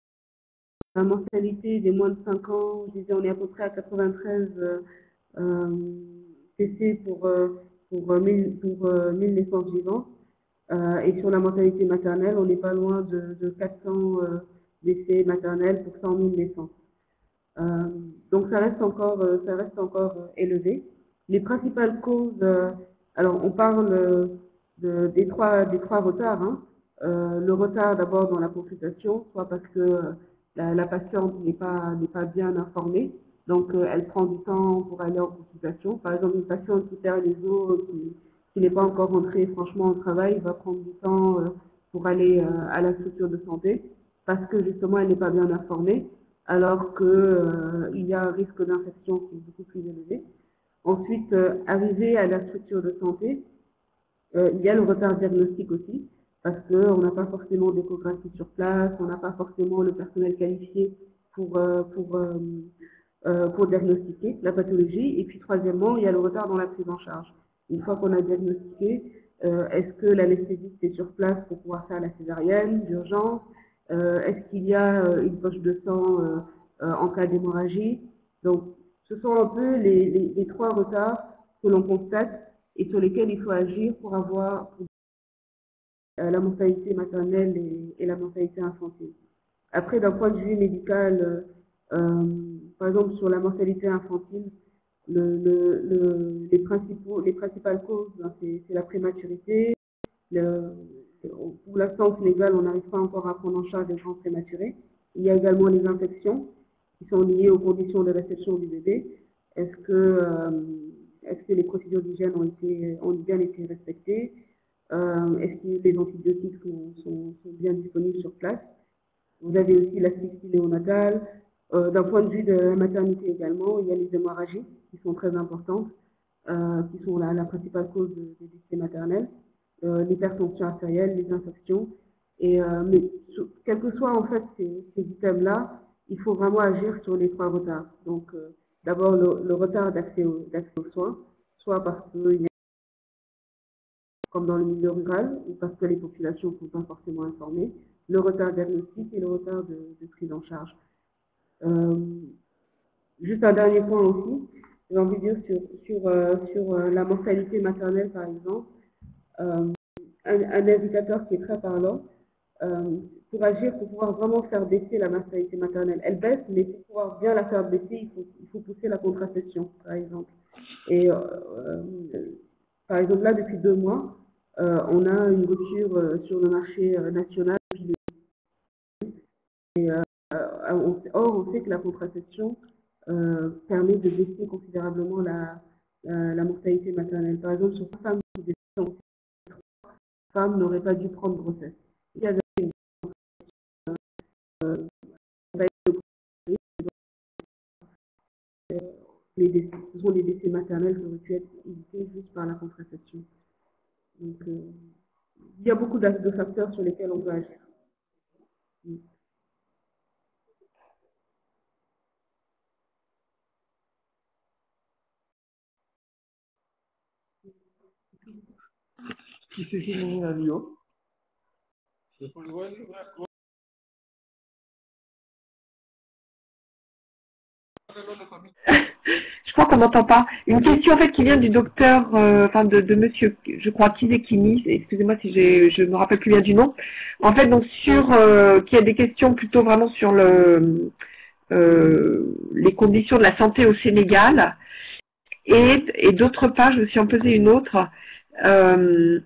la mortalité des moins de cinq ans, je disais, on est à peu près à quatre-vingt-treize euh, décès pour, euh, pour, euh, mille, pour euh, mille naissances vivantes. Euh, et sur la mortalité maternelle, on n'est pas loin de, de quatre cents euh, décès maternels pour cent mille naissances. Euh, donc ça reste encore, euh, ça reste encore euh, élevé. Les principales causes, euh, alors on parle de, des, trois, des trois retards. Hein. Euh, le retard d'abord dans la consultation, soit parce que euh, la, la patiente n'est pas, n'est pas bien informée, donc euh, elle prend du temps pour aller en consultation. Par exemple, une patiente qui perd les os, qui, qui n'est pas encore rentrée franchement au travail, va prendre du temps euh, pour aller euh, à la structure de santé, parce que justement elle n'est pas bien informée, alors qu'il euh, y a un risque d'infection qui est beaucoup plus élevé. Ensuite, euh, arriver à la structure de santé, euh, il y a le retard diagnostique aussi, parce qu'on n'a pas forcément d'échographie sur place, on n'a pas forcément le personnel qualifié pour, euh, pour, euh, euh, pour diagnostiquer la pathologie. Et puis troisièmement, il y a le retard dans la prise en charge. Une fois qu'on a diagnostiqué, euh, est-ce que l'anesthésiste est sur place pour pouvoir faire la césarienne d'urgence? Euh, Est-ce qu'il y a euh, une poche de sang euh, euh, en cas d'hémorragie? Donc, ce sont un peu les, les, les trois retards que l'on constate et sur lesquels il faut agir pour avoir euh, la mortalité maternelle et, et la mortalité infantile. Après, d'un point de vue médical, euh, par exemple sur la mortalité infantile, le, le, le, les, principaux, les principales causes, ben, c'est la prématurité. Le, pour l'instant, au Sénégal, on n'arrive pas encore à prendre en charge les gens prématurés. Il y a également les infections qui sont liées aux conditions de réception du bébé. Est-ce que, euh, est-ce que les procédures d'hygiène ont, été, ont bien été respectées? euh, Est-ce que les antibiotiques sont, sont, sont bien disponibles sur place? Vous avez aussi l'asphyxie néonatale. Euh, D'un point de vue de la maternité également, il y a les hémorragies qui sont très importantes, euh, qui sont la, la principale cause des décès maternels. euh, l'hypertension artérielle, les infections. Et, euh, mais quels que soient en fait ces, ces items-là, il faut vraiment agir sur les trois retards. Donc, euh, d'abord le, le retard d'accès aux, aux soins, soit parce qu'il y a, comme dans le milieu rural, ou parce que les populations ne sont pas forcément informées, le retard diagnostique et le retard de, de prise en charge. Euh, juste un dernier point aussi, j'ai envie de dire sur, sur, euh, sur euh, la mortalité maternelle par exemple, euh, un, un indicateur qui est très parlant. Euh, pour agir, pour pouvoir vraiment faire baisser la mortalité maternelle. Elle baisse, mais pour pouvoir bien la faire baisser, il faut, il faut pousser la contraception, par exemple. Et euh, euh, par exemple, là, depuis deux mois, euh, on a une rupture euh, sur le marché euh, national. Et, euh, on, or, on sait que la contraception euh, permet de baisser considérablement la, la, la mortalité maternelle. Par exemple, sur femmes qui décèdent, femmes n'auraient pas dû prendre grossesse. Il y a les décès, ce sont les décès maternels qui auraient pu être évités juste par la contraception. Donc, euh, il y a beaucoup de facteurs sur lesquels on peut agir. Qui c'est qui m'a mis la bio? Je crois qu'on n'entend pas. Une question en fait qui vient du docteur, euh, enfin de, de monsieur, je crois, Kizekimi, excusez-moi si je ne me rappelle plus bien du nom. En fait, donc sur, euh, qui a des questions plutôt vraiment sur le, euh, les conditions de la santé au Sénégal. Et, et d'autre part, je me suis en posé une autre. Euh,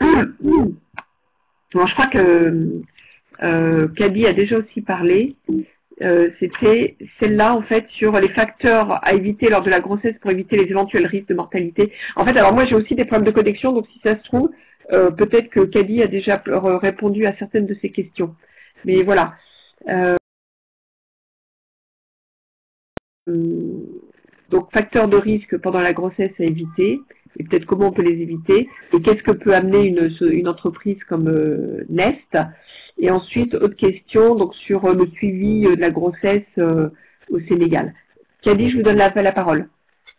bon, je crois que euh, Kadi a déjà aussi parlé. Euh, c'était celle-là en fait sur les facteurs à éviter lors de la grossesse pour éviter les éventuels risques de mortalité. En fait, alors moi j'ai aussi des problèmes de connexion, donc si ça se trouve, euh, peut-être que Kadi a déjà répondu à certaines de ces questions. Mais voilà. Euh, donc facteurs de risque pendant la grossesse à éviter, et peut-être comment on peut les éviter, et qu'est-ce que peut amener une, une entreprise comme euh, Nest. Et ensuite, autre question donc sur euh, le suivi de la grossesse euh, au Sénégal. Kadi, je vous donne la, la parole.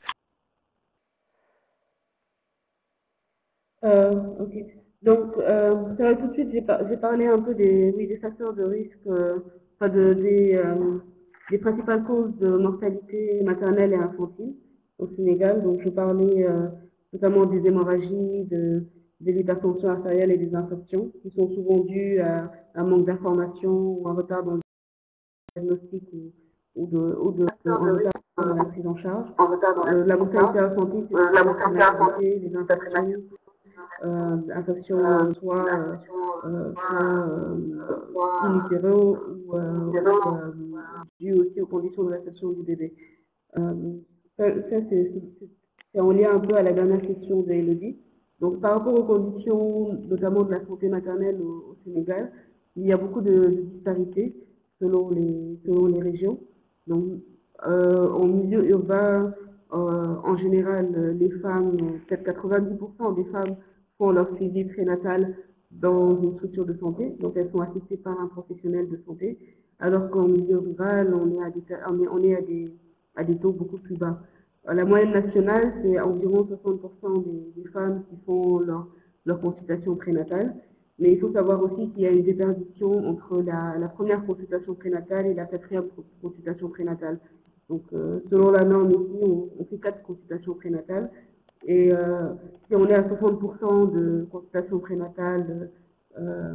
Euh, ok. Donc, euh, ça, tout de suite, j'ai par, parlé un peu des, oui, des facteurs de risque, euh, enfin de, des, euh, des principales causes de mortalité maternelle et infantile au Sénégal. Donc, je parlais euh, notamment des hémorragies, de, de l'hypertension artérielle et des infections, qui sont souvent dues à un manque d'information ou un retard dans le diagnostic ou, ou de, ou de, de, en retard dans la prise en charge. Euh, la mortalité infantile, c'est la mortalité infantile, les infections. Euh, infections euh, soit euh, inutéraux ou euh, dues aussi aux conditions de réception du bébé. Euh, ça, ça c'est en lien un peu à la dernière question d'Élodie. Donc par rapport aux conditions, notamment de la santé maternelle au, au Sénégal, il y a beaucoup de, de disparités selon les, selon les régions. Donc euh, en milieu urbain, euh, en général, les femmes, peut-être quatre-vingt-dix pour cent des femmes font leur suivi prénatal dans une structure de santé, donc elles sont assistées par un professionnel de santé, alors qu'en milieu rural, on est à des, on est à des, à des taux beaucoup plus bas. La moyenne nationale, c'est environ soixante pour cent des, des femmes qui font leur, leur consultation prénatale, mais il faut savoir aussi qu'il y a une déperdition entre la, la première consultation prénatale et la quatrième consultation prénatale. Donc, euh, selon la norme ici, on, on fait quatre consultations prénatales. Et euh, si on est à soixante pour cent de consultations prénatales, euh,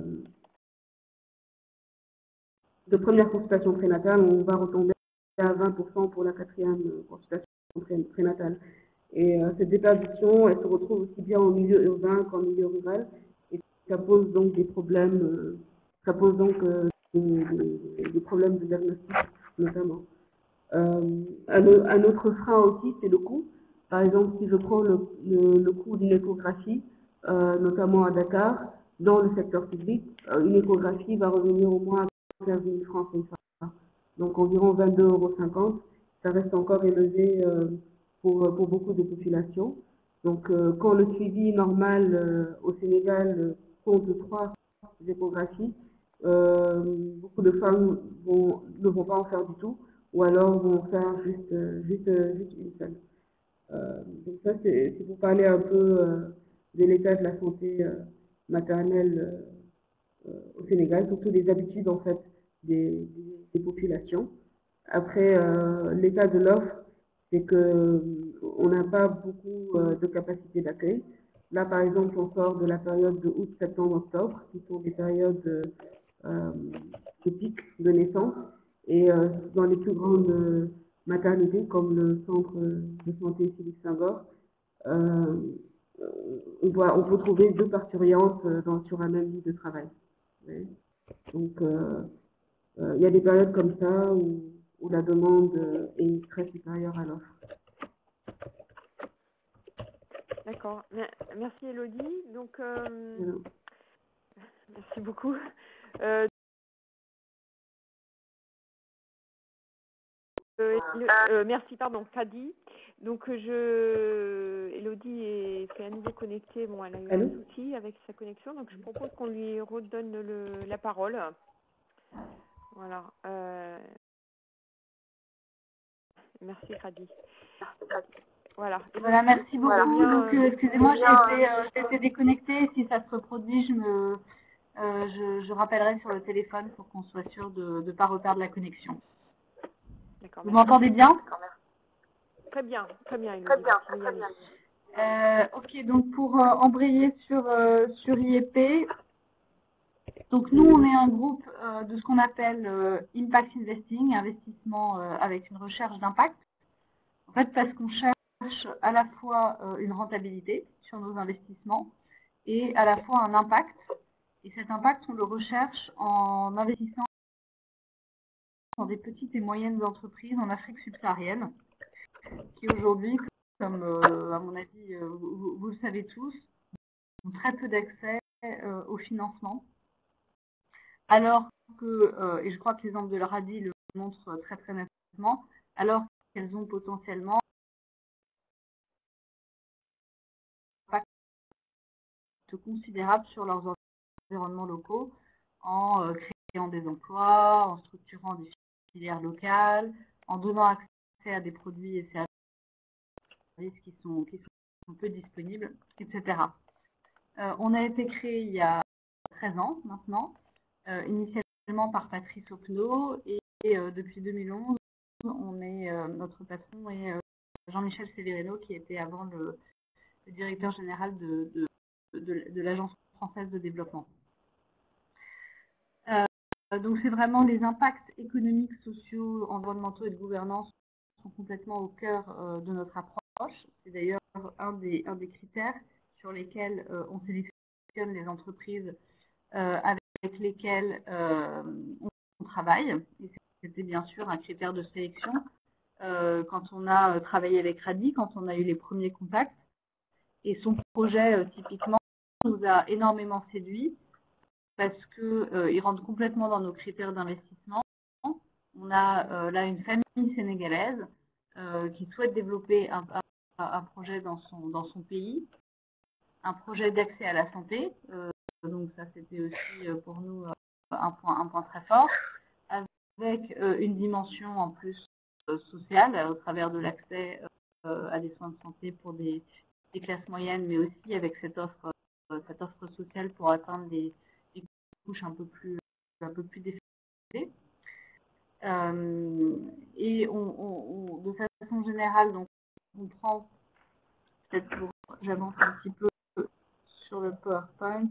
de première consultation prénatale, on va retomber à vingt pour cent pour la quatrième consultation prénatale. Et euh, cette déperdition, elle se retrouve aussi bien en milieu urbain qu'en milieu rural. Et ça pose donc des problèmes, euh, ça pose donc euh, des, des, des problèmes de diagnostic notamment. Euh, un, un autre frein aussi, c'est le coût. Par exemple, si je prends le, le, le coût d'une échographie, euh, notamment à Dakar, dans le secteur public, euh, une échographie va revenir au moins à quinze mille francs C F A. Donc environ vingt-deux euros cinquante. Ça reste encore élevé euh, pour, pour beaucoup de populations. Donc, euh, quand le suivi normal euh, au Sénégal euh, compte trois échographies, euh, beaucoup de femmes vont, ne vont pas en faire du tout, ou alors vont faire juste, euh, juste, euh, juste une seule. Euh, donc ça, c'est pour parler un peu euh, de l'état de la santé euh, maternelle euh, au Sénégal, surtout des habitudes en fait des, des, des populations. Après, euh, l'état de l'offre, c'est qu'on n'a pas beaucoup euh, de capacité d'accueil. Là, par exemple, on sort de la période de août, septembre, octobre, qui sont des périodes euh, de pic de naissance. Et euh, dans les plus grandes maternités, comme le centre de santé Félix Senghor, euh, on, voit, on peut trouver deux parturientes dans, sur un même lit de travail. Oui. Donc, euh, euh, il y a des périodes comme ça où, où la demande est très supérieure à l'offre. D'accord. Merci Elodie. Donc, euh, merci beaucoup. Euh, euh, euh, merci, pardon, Khadi. Donc, je, Elodie est fait à nouveau connectée. Bon, elle a eu Allô? un souci avec sa connexion, donc je propose qu'on lui redonne le, la parole. Voilà. Euh, merci Khadi. Voilà. Voilà, merci beaucoup. Bien, donc, euh, excusez-moi, j'ai été, euh, été déconnectée. Si ça se reproduit, je, me, euh, je, je rappellerai sur le téléphone pour qu'on soit sûr de ne pas reperdre la connexion. Vous m'entendez bien? Très bien, très bien. Très bien, très bien. Euh, ok, donc pour euh, embrayer sur, euh, sur I E P, donc nous, on est un groupe euh, de ce qu'on appelle euh, Impact Investing, investissement euh, avec une recherche d'impact. En fait, parce qu'on cherche à la fois euh, une rentabilité sur nos investissements et à la fois un impact. Et cet impact, on le recherche en investissant dans des petites et moyennes entreprises en Afrique subsaharienne, qui aujourd'hui, comme euh, à mon avis, euh, vous, vous le savez tous, ont très peu d'accès euh, au financement. Alors que, euh, et je crois que l'exemple de la RADI le montre très très nettement, alors qu'elles ont potentiellement un impact considérable sur leurs environnements locaux en euh, créant des emplois, en structurant des filières locales, en donnant accès à des produits et services qui sont, qui sont peu disponibles, et cetera. Euh, on a été créé il y a treize ans maintenant, euh, initialement par Patrice Opno, et, et euh, depuis deux mille onze, on est, euh, notre patron est euh, Jean-Michel Severino, qui était avant le, le directeur général de, de, de, de l'Agence française de développement. Euh, donc c'est vraiment les impacts économiques, sociaux, environnementaux et de gouvernance sont complètement au cœur euh, de notre approche. C'est d'ailleurs un des, un des critères sur lesquels euh, on sélectionne les entreprises euh, avec lesquelles euh, on travaille. C'était bien sûr un critère de sélection euh, quand on a travaillé avec RADI, quand on a eu les premiers contacts. Et son projet, euh, typiquement, nous a énormément séduit parce qu'il euh, rentre complètement dans nos critères d'investissement. On a euh, là une famille sénégalaise euh, qui souhaite développer un, un, un projet dans son, dans son pays, un projet d'accès à la santé. Euh, donc ça, c'était aussi euh, pour nous euh, un, point, un point très fort, avec euh, une dimension en plus euh, sociale au travers de l'accès euh, à des soins de santé pour des, des classes moyennes, mais aussi avec cette offre, euh, cette offre sociale pour atteindre des, des couches un peu plus, un peu plus défavorisées. Euh, et on, on, on, de façon générale, donc, on prend, peut-être pour, j'avance un petit peu sur le PowerPoint,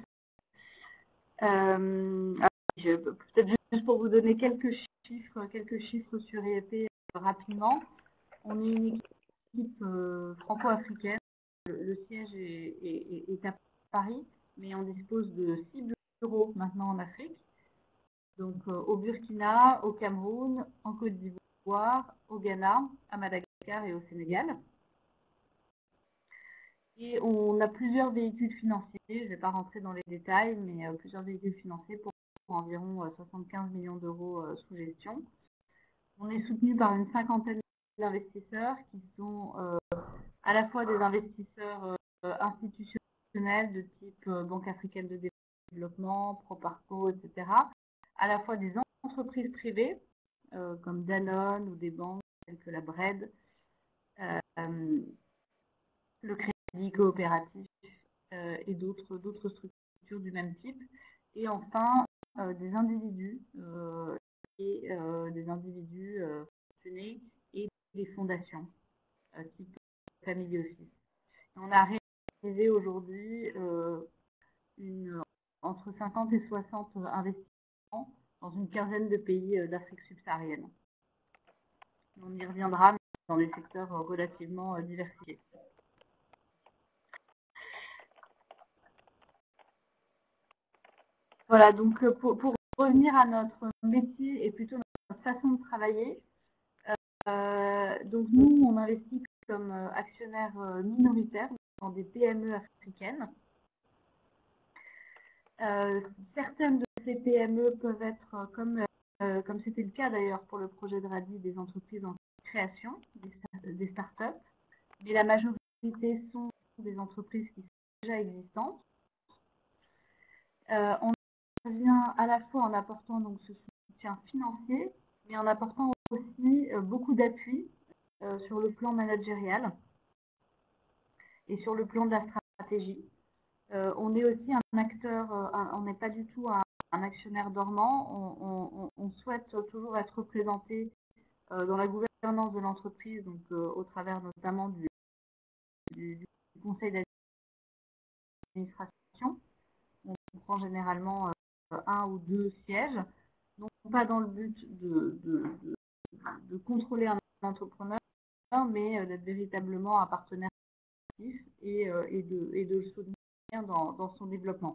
euh, peut-être juste pour vous donner quelques chiffres, quelques chiffres sur I E P euh, rapidement. On est une équipe euh, franco-africaine, le, le siège est, est, est à Paris, mais on dispose de six bureaux maintenant en Afrique. Donc euh, au Burkina, au Cameroun, en Côte d'Ivoire, au Ghana, à Madagascar et au Sénégal. Et on a plusieurs véhicules financiers, je ne vais pas rentrer dans les détails, mais euh, plusieurs véhicules financiers pour, pour environ euh, soixante-quinze millions d'euros euh, sous gestion. On est soutenu par une cinquantaine d'investisseurs qui sont euh, à la fois des investisseurs euh, institutionnels de type Banque africaine de développement, Proparco, et cetera, à la fois des entreprises privées, euh, comme Danone ou des banques telles que la B R E D, euh, le Crédit Coopératif euh, et d'autres d'autres structures du même type, et enfin euh, des individus euh, et euh, des individus euh, et des fondations, euh, type Family Office. On a réalisé aujourd'hui euh, entre cinquante et soixante investissements dans une quinzaine de pays euh, d'Afrique subsaharienne. On y reviendra, mais dans des secteurs euh, relativement euh, diversifiés. Voilà, donc euh, pour, pour revenir à notre métier et plutôt notre façon de travailler, euh, donc nous, on investit comme euh, actionnaire euh, minoritaire dans des P M E africaines. Euh, certaines de ces P M E peuvent être, euh, comme euh, comme c'était le cas d'ailleurs pour le projet de Radi, des entreprises en création, des, des startups, mais la majorité sont des entreprises qui sont déjà existantes. Euh, on vient à la fois en apportant donc ce soutien financier, mais en apportant aussi euh, beaucoup d'appui euh, sur le plan managérial et sur le plan de la stratégie. Euh, on est aussi un acteur, euh, un, on n'est pas du tout un, un actionnaire dormant, on, on, on, souhaite toujours être représenté euh, dans la gouvernance de l'entreprise, donc euh, au travers notamment du, du, du conseil d'administration. On prend généralement euh, un ou deux sièges, non pas dans le but de, de, de, de contrôler un entrepreneur, mais d'être véritablement un partenaire actif et, euh, et, de, et de le soutenir dans, dans son développement.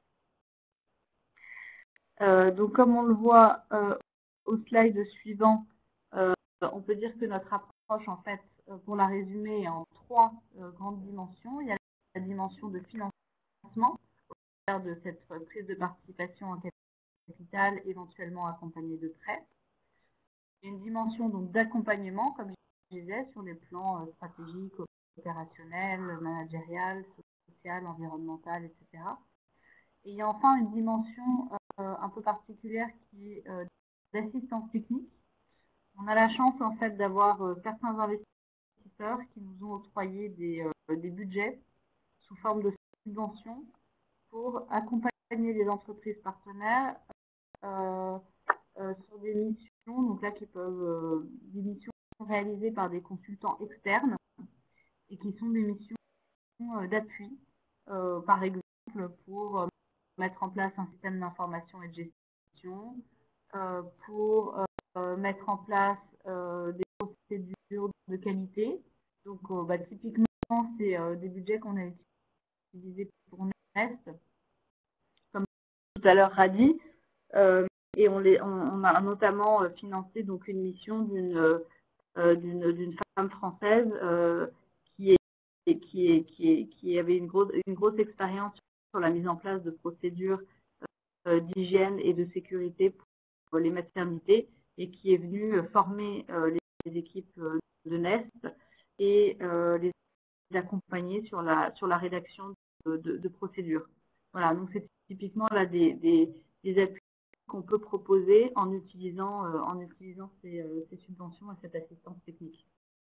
Euh, donc comme on le voit euh, au slide suivant, euh, on peut dire que notre approche, en fait, pour la résumer, est en trois euh, grandes dimensions. Il y a la dimension de financement, au travers de cette prise de participation en capital, éventuellement accompagnée de prêts. Il y a une dimension donc d'accompagnement, comme je disais, sur les plans euh, stratégiques, opérationnels, managérial, social, environnemental, et cetera. Et il y a enfin une dimension euh, un peu particulière qui est euh, d'assistance technique. On a la chance en fait d'avoir euh, certains investisseurs qui nous ont octroyé des, euh, des budgets sous forme de subventions pour accompagner les entreprises partenaires euh, euh, sur des missions, donc là qui peuvent euh, des missions réalisées par des consultants externes et qui sont des missions euh, d'appui, euh, par exemple pour euh, mettre en place un système d'information et de gestion, euh, pour euh, mettre en place euh, des procédures de qualité. Donc, euh, bah, typiquement, c'est euh, des budgets qu'on a utilisés pour Nest, comme tout à l'heure Radi, euh, et on, les, on, on a notamment euh, financé donc une mission d'une euh, d'une femme française euh, qui, est, qui, est, qui, est, qui avait une grosse, une grosse expérience sur la mise en place de procédures euh, d'hygiène et de sécurité pour les maternités et qui est venue former euh, les, les équipes de Nest et euh, les accompagner sur la, sur la rédaction de, de, de procédures. Voilà, donc c'est typiquement là des, des, des appuis qu'on peut proposer en utilisant, euh, en utilisant ces, euh, ces subventions et cette assistance technique.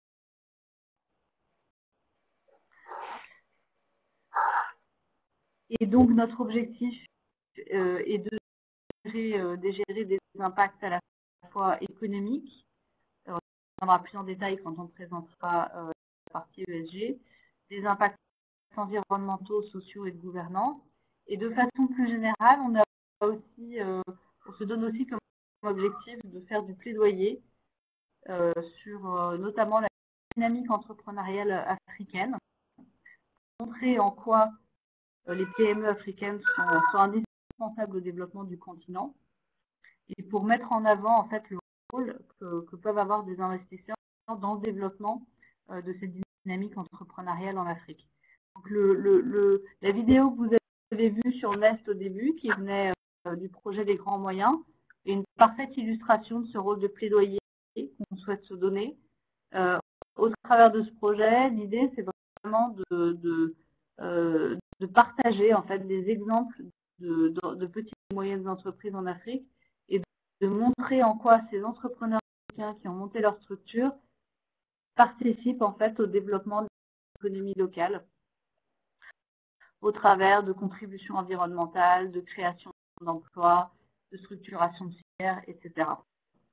Et donc notre objectif euh, est de gérer, euh, de gérer des impacts à la fois économiques, euh, on reviendra plus en détail quand on présentera euh, la partie E S G, des impacts environnementaux, sociaux et de gouvernance. Et de façon plus générale, on, a aussi, euh, on se donne aussi comme objectif de faire du plaidoyer euh, sur euh, notamment la dynamique entrepreneuriale africaine, montrer en quoi euh, les P M E africaines sont, sont indispensables au développement du continent, et pour mettre en avant en fait le rôle que, que peuvent avoir des investisseurs dans le développement euh, de cette dynamique entrepreneuriale en Afrique. Donc le, le, le, la vidéo que vous avez vue sur Nest au début, qui venait euh, du projet des grands moyens, est une parfaite illustration de ce rôle de plaidoyer qu'on souhaite se donner. Euh, au travers de ce projet, l'idée c'est vraiment de, de, euh, de partager en fait des exemples de, de, de petites et moyennes entreprises en Afrique et de, de montrer en quoi ces entrepreneurs africains qui ont monté leur structure participent en fait au développement de l'économie locale au travers de contributions environnementales, de création d'emplois, de structuration de filières, et cetera.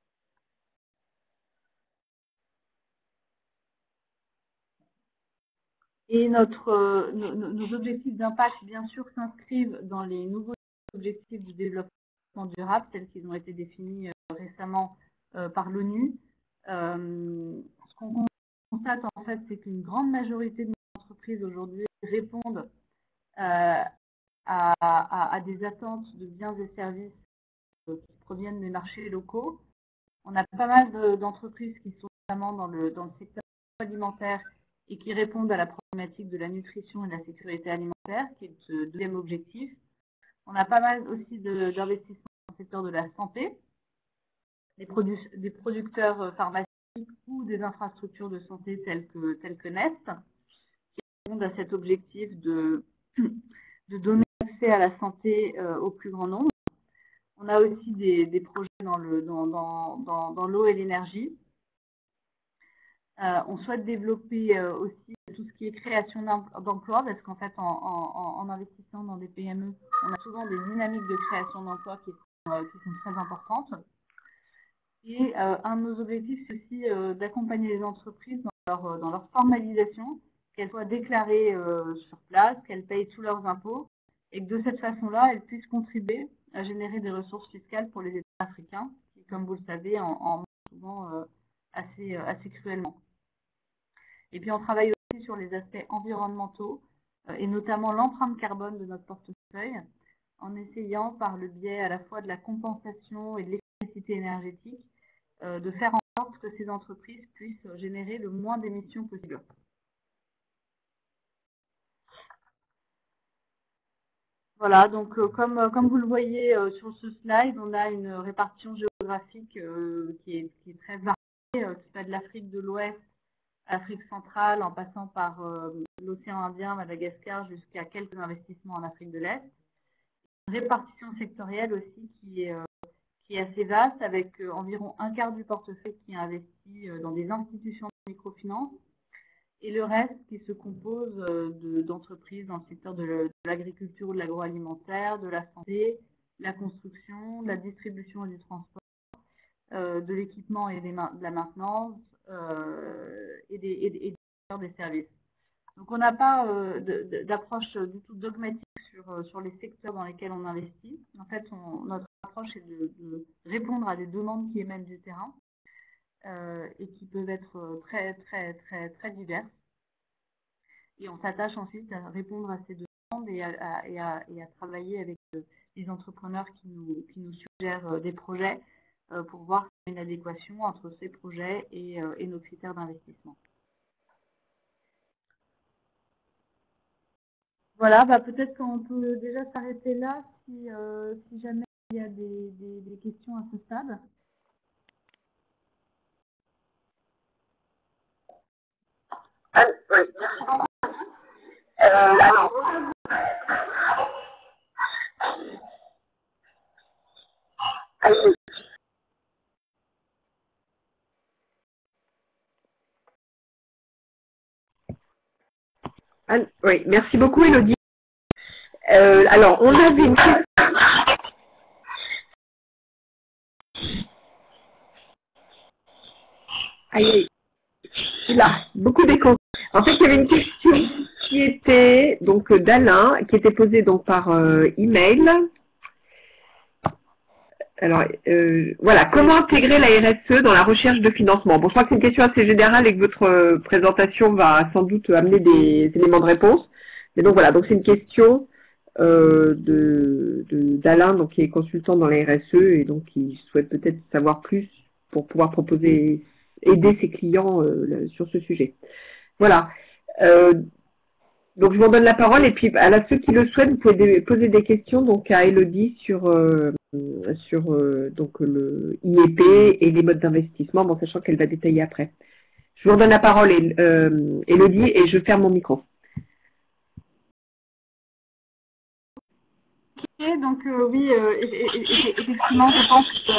Et notre, nos, nos objectifs d'impact, bien sûr, s'inscrivent dans les nouveaux objectifs du développement durable, tels qu'ils ont été définis récemment par l'ONU. Euh, ce qu'on constate, en fait, c'est qu'une grande majorité de nos entreprises aujourd'hui répondent euh, à, à, à des attentes de biens et services qui proviennent des marchés locaux. On a pas mal d'entreprises qui sont notamment dans le, dans le secteur alimentaire et qui répondent à la problématique de la nutrition et de la sécurité alimentaire, qui est le deuxième objectif. On a pas mal aussi d'investissements dans le secteur de la santé, des, produ des producteurs pharmaceutiques ou des infrastructures de santé telles que, telles que Nest, qui répondent à cet objectif de, de donner accès à la santé euh, au plus grand nombre. On a aussi des, des projets dans l'eau dans, dans, dans, dans et l'énergie. Euh, on souhaite développer euh, aussi tout ce qui est création d'emplois, parce qu'en fait, en, en, en investissant dans des P M E, on a souvent des dynamiques de création d'emplois qui, euh, qui sont très importantes. Et euh, un de nos objectifs, c'est aussi euh, d'accompagner les entreprises dans leur, dans leur formalisation, qu'elles soient déclarées euh, sur place, qu'elles payent tous leurs impôts, et que de cette façon-là, elles puissent contribuer à générer des ressources fiscales pour les États africains, qui, comme vous le savez, en, en manquent souvent euh, assez, euh, assez cruellement. Et puis on travaille aussi sur les aspects environnementaux, euh, et notamment l'empreinte carbone de notre portefeuille, en essayant par le biais à la fois de la compensation et de l'efficacité énergétique, euh, de faire en sorte que ces entreprises puissent générer le moins d'émissions possible. Voilà, donc euh, comme, comme vous le voyez euh, sur ce slide, on a une répartition géographique euh, qui, est, qui est très variée, euh, qui va de l'Afrique de l'Ouest à l'Afrique centrale, en passant par euh, l'océan Indien, Madagascar, jusqu'à quelques investissements en Afrique de l'Est. Une répartition sectorielle aussi qui est, euh, qui est assez vaste, avec euh, environ un quart du portefeuille qui est investi euh, dans des institutions de microfinance, et le reste qui se compose d'entreprises dans le secteur de l'agriculture ou de l'agroalimentaire, de la santé, de la construction, de la distribution et du transport, euh, de l'équipement et des de la maintenance euh, et, des, et, des, et des services. Donc on n'a pas euh, d'approche du tout dogmatique sur, sur les secteurs dans lesquels on investit. En fait, on, notre approche est de, de répondre à des demandes qui émanent du terrain. Euh, et qui peuvent être très, très, très, très diverses. Et on s'attache ensuite à répondre à ces demandes et à, à, et à, et à travailler avec les entrepreneurs qui nous, qui nous suggèrent des projets euh, pour voir s'il y a une adéquation entre ces projets et, euh, et nos critères d'investissement. Voilà, bah peut-être qu'on peut déjà s'arrêter là si, euh, si jamais il y a des, des, des questions à ce stade. Ah, oui. Euh, alors, allez. Ah, oui, merci beaucoup, Élodie. Euh, alors, on avait une question. Aïe, il a beaucoup d'écho. En fait, il y avait une question qui était donc d'Alain, qui était posée donc par euh, email. Alors, euh, voilà, comment intégrer la R S E dans la recherche de financement? Bon, je crois que c'est une question assez générale et que votre euh, présentation va sans doute amener des éléments de réponse. Mais donc voilà, donc c'est une question euh, de d'Alain, donc qui est consultant dans la R S E et donc qui souhaite peut-être savoir plus pour pouvoir proposer, aider ses clients euh, sur ce sujet. Voilà. Euh, donc je vous donne la parole et puis à la, ceux qui le souhaitent, vous pouvez poser des questions donc à Élodie sur euh, sur euh, donc le I E P et les modes d'investissement, bon, sachant qu'elle va détailler après. Je vous redonne la parole, euh, Élodie, et je ferme mon micro. fait, donc euh, oui, euh, effectivement, je pense que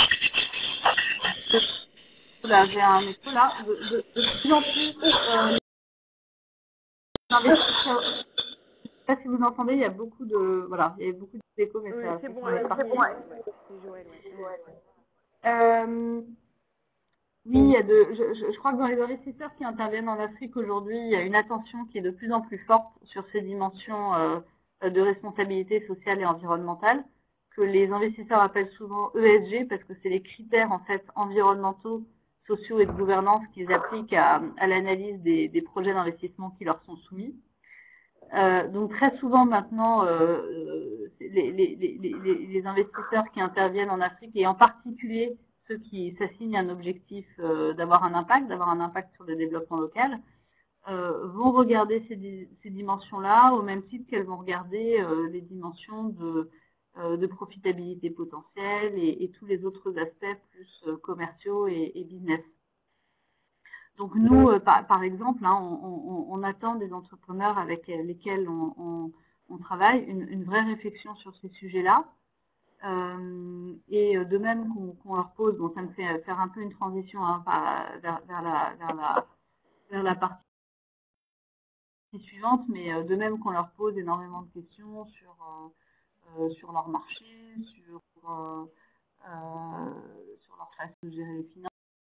euh, là, j'ai un écho là, de, de, de plus en plus, euh, investisseurs, je ne sais pas si vous entendez, il y a beaucoup de, voilà, il y a beaucoup d'échos, mais oui, ça, c'est ça bon, semble être allez-y, parti. c'est Joël, ouais. Euh, oui, il y a de, je, je, je crois que dans les investisseurs qui interviennent en Afrique aujourd'hui, il y a une attention qui est de plus en plus forte sur ces dimensions euh, de responsabilité sociale et environnementale, que les investisseurs appellent souvent E S G parce que c'est les critères en fait environnementaux, sociaux et de gouvernance qu'ils appliquent à, à l'analyse des, des projets d'investissement qui leur sont soumis. Euh, donc très souvent maintenant, euh, les, les, les, les, les investisseurs qui interviennent en Afrique, et en particulier ceux qui s'assignent un objectif euh, d'avoir un impact, d'avoir un impact sur le développement local, euh, vont regarder ces, ces dimensions-là au même titre qu'elles vont regarder euh, les dimensions de, euh, de profitabilité potentielle et, et tous les autres aspects plus euh, commerciaux et, et business. Donc nous, euh, par, par exemple, hein, on, on, on attend des entrepreneurs avec lesquels on, on, on travaille une, une vraie réflexion sur ces sujets-là. Euh, et de même qu'on qu'on leur pose, bon, ça me fait faire un peu une transition hein, par, vers, vers, la, vers, la, vers la partie suivante, mais de même qu'on leur pose énormément de questions sur, euh, sur leur marché, sur, euh, euh, sur leur façon de gérer les finances,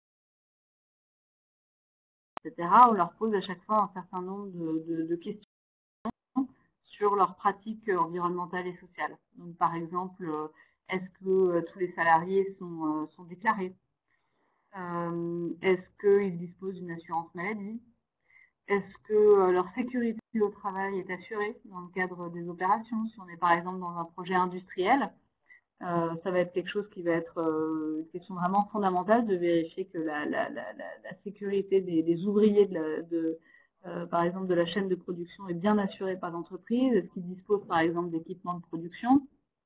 et cetera. On leur pose à chaque fois un certain nombre de, de, de questions sur leurs pratiques environnementales et sociales. Donc, par exemple, est-ce que tous les salariés sont, sont déclarés? euh, Est-ce qu'ils disposent d'une assurance maladie? Est-ce que leur sécurité au travail est assurée dans le cadre des opérations? Si on est par exemple dans un projet industriel, euh, ça va être quelque chose qui va être euh, une question vraiment fondamentale de vérifier que la, la, la, la sécurité des, des ouvriers de, la, de euh, par exemple de la chaîne de production est bien assurée par l'entreprise. Est-ce qu'ils disposent par exemple d'équipements de production?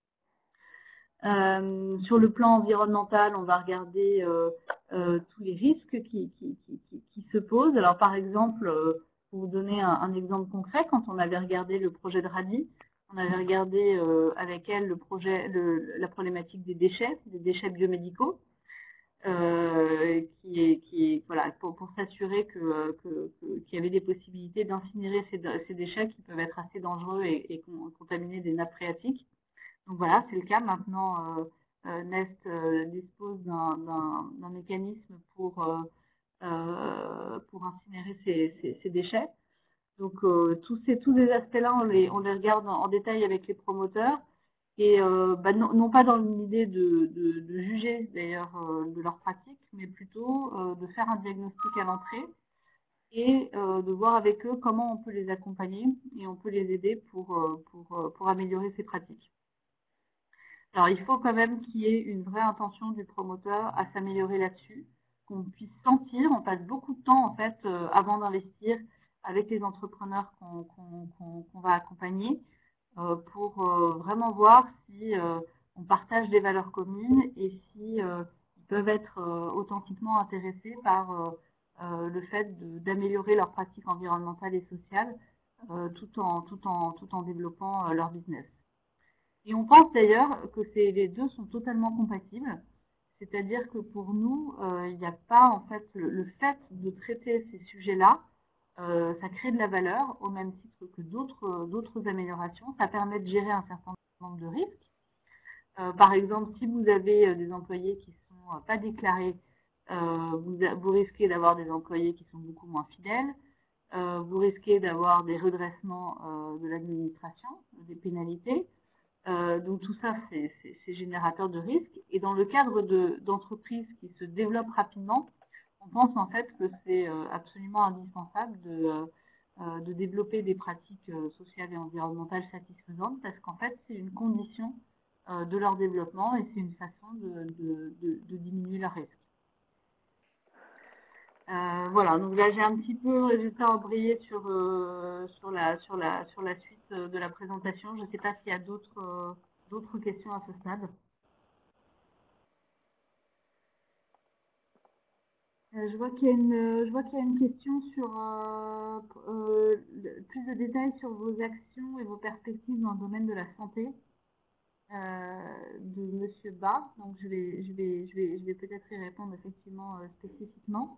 Euh, sur le plan environnemental, on va regarder euh, euh, tous les risques qui, qui, qui, qui, se posent. Alors par exemple, euh, pour vous donner un, un exemple concret, quand on avait regardé le projet de Radi, on avait regardé euh, avec elle le projet, le, la problématique des déchets, des déchets biomédicaux, euh, qui est, qui est, voilà, pour, pour s'assurer que, que, que, qu'il y avait des possibilités d'incinérer ces, ces déchets qui peuvent être assez dangereux et, et contaminer des nappes phréatiques. Donc voilà, c'est le cas. Maintenant, euh, euh, Nest euh, dispose d'un mécanisme pour, euh, euh, pour incinérer ces, ces, ces déchets. Donc euh, tous ces, tous ces aspects-là, on les, on les regarde en, en détail avec les promoteurs. Et euh, bah, non, non pas dans l'idée de, de, de juger d'ailleurs euh, de leurs pratiques, mais plutôt euh, de faire un diagnostic à l'entrée et euh, de voir avec eux comment on peut les accompagner et on peut les aider pour, euh, pour, pour améliorer ces pratiques. Alors, il faut quand même qu'il y ait une vraie intention du promoteur à s'améliorer là-dessus, qu'on puisse sentir, on passe beaucoup de temps en fait euh, avant d'investir avec les entrepreneurs qu'on qu'on, qu'on, qu'on va accompagner euh, pour euh, vraiment voir si euh, on partage des valeurs communes et si euh, ils peuvent être euh, authentiquement intéressés par euh, euh, le fait d'améliorer leurs pratiques environnementales et sociales euh, tout en, tout en, tout en développant euh, leur business. Et on pense d'ailleurs que ces, les deux sont totalement compatibles, c'est-à-dire que pour nous, euh, il n'y a pas en fait le, le fait de traiter ces sujets-là, euh, ça crée de la valeur au même titre que d'autres d'autres améliorations. Ça permet de gérer un certain nombre de risques. Euh, par exemple, si vous avez des employés qui ne sont pas déclarés, euh, vous, vous risquez d'avoir des employés qui sont beaucoup moins fidèles. Euh, vous risquez d'avoir des redressements euh, de l'administration, des pénalités. Euh, donc tout ça, c'est générateur de risques. Et dans le cadre d'entreprises de, qui se développent rapidement, on pense en fait que c'est euh, absolument indispensable de, euh, de développer des pratiques euh, sociales et environnementales satisfaisantes parce qu'en fait, c'est une condition euh, de leur développement et c'est une façon de, de, de, de diminuer leurs risques. Euh, voilà, donc là j'ai un petit peu résultat embrayé sur, euh, sur, la, sur, la, sur la suite de la présentation. Je ne sais pas s'il y a d'autres euh, d'autres questions à ce stade. Euh, je vois qu'il y, y a une question sur euh, euh, plus de détails sur vos actions et vos perspectives dans le domaine de la santé. euh, de Monsieur Bas, donc je vais, je vais, je vais, je vais peut-être y répondre effectivement euh, spécifiquement.